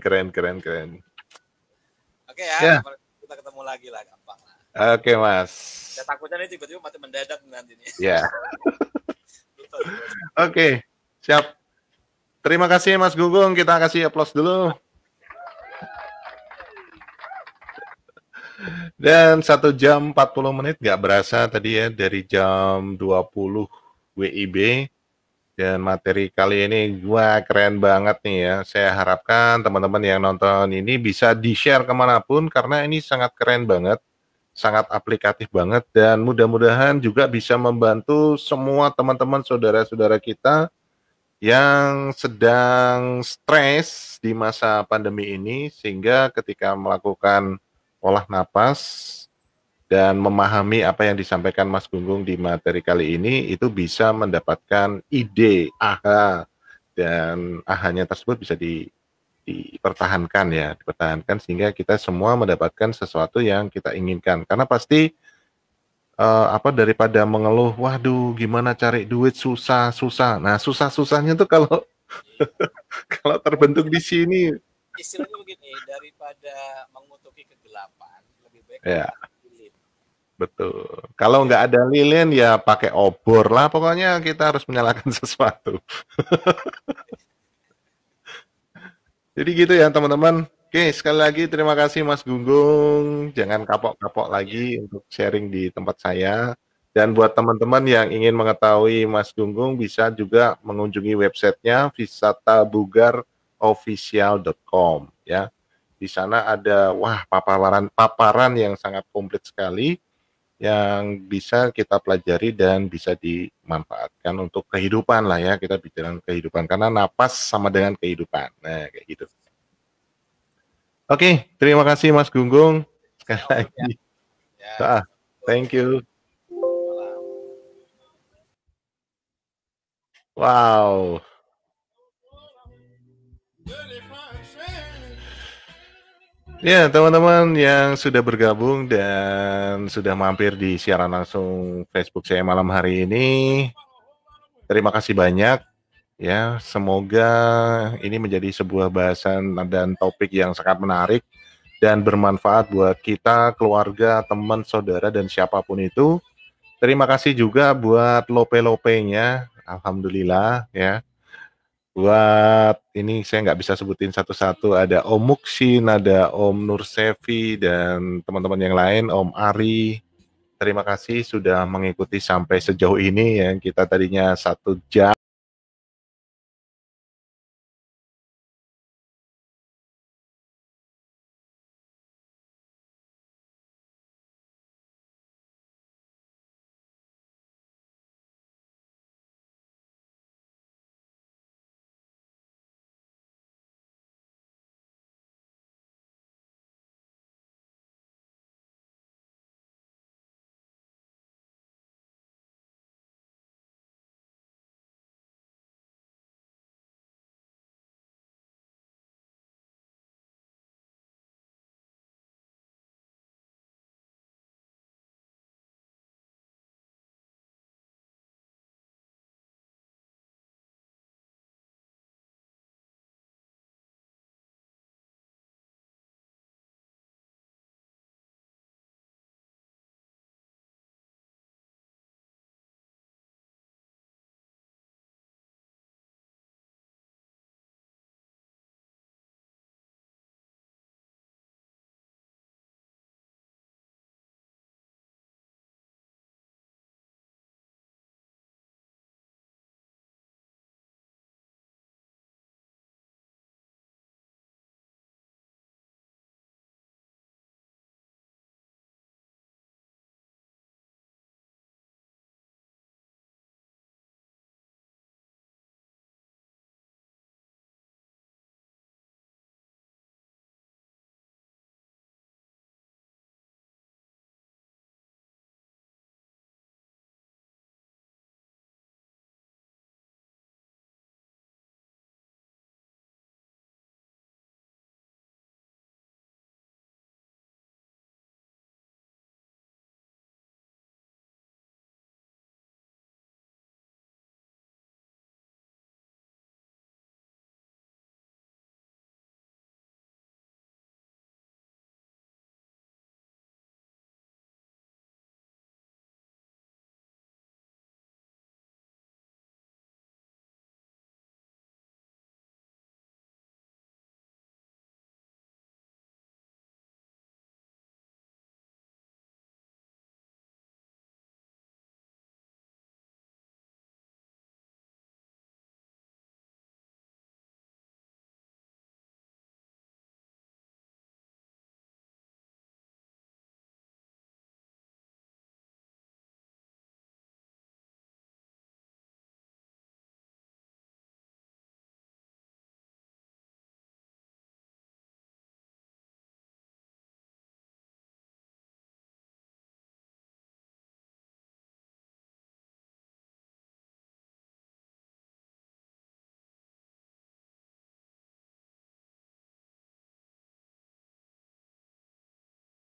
Oke ya. Kita ketemu lagi lah, gampang lah. Oke, Mas. Ya, takutnya nih tiba-tiba mati mendadak nanti nih. Ya. Oke, siap. Terima kasih Mas Gunggung, kita kasih aplaus dulu. Dan 1 jam 40 menit nggak berasa tadi ya, dari jam 20 WIB. Dan materi kali ini wah keren banget nih ya. Saya harapkan teman-teman yang nonton ini bisa di-share kemanapun karena ini sangat keren banget, sangat aplikatif banget, dan mudah-mudahan juga bisa membantu semua teman-teman saudara-saudara kita yang sedang stres di masa pandemi ini, sehingga ketika melakukan olah napas dan memahami apa yang disampaikan Mas Gunggung di materi kali ini, itu bisa mendapatkan ide, aha, dan ahanya tersebut bisa dipertahankan ya, dipertahankan sehingga kita semua mendapatkan sesuatu yang kita inginkan. Karena pasti daripada mengeluh, waduh gimana cari duit susah. Nah, susahnya tuh kalau kalau terbentuk di sini. Istilahnya begini, daripada mengutuki kegelapan, lebih baik ya. Betul. Kalau nggak ada lilin ya pakai obor lah. Pokoknya kita harus menyalakan sesuatu. Jadi gitu ya teman-teman. Oke, sekali lagi terima kasih Mas Gunggung. Jangan kapok-kapok lagi untuk sharing di tempat saya. Dan buat teman-teman yang ingin mengetahui Mas Gunggung bisa juga mengunjungi websitenya wisatabugarofficial.com ya. Di sana ada paparan yang sangat komplit sekali yang bisa kita pelajari dan bisa dimanfaatkan untuk kehidupan lah ya, kita bicara kehidupan karena napas sama dengan kehidupan. Nah, kayak gitu. Oke, terima kasih Mas Gunggung sekali lagi. Ya. Thank you. Wow. Ya, teman-teman yang sudah bergabung dan sudah mampir di siaran langsung Facebook saya malam hari ini, terima kasih banyak. Ya, semoga ini menjadi sebuah bahasan dan topik yang sangat menarik dan bermanfaat buat kita, keluarga, teman, saudara, dan siapapun itu. Terima kasih juga buat lope-lopenya, alhamdulillah ya. Buat ini saya nggak bisa sebutin satu-satu, ada Om Muksin, ada Om Nursevi, dan teman-teman yang lain, Om Ari. Terima kasih sudah mengikuti sampai sejauh ini ya. Kita tadinya 1 jam.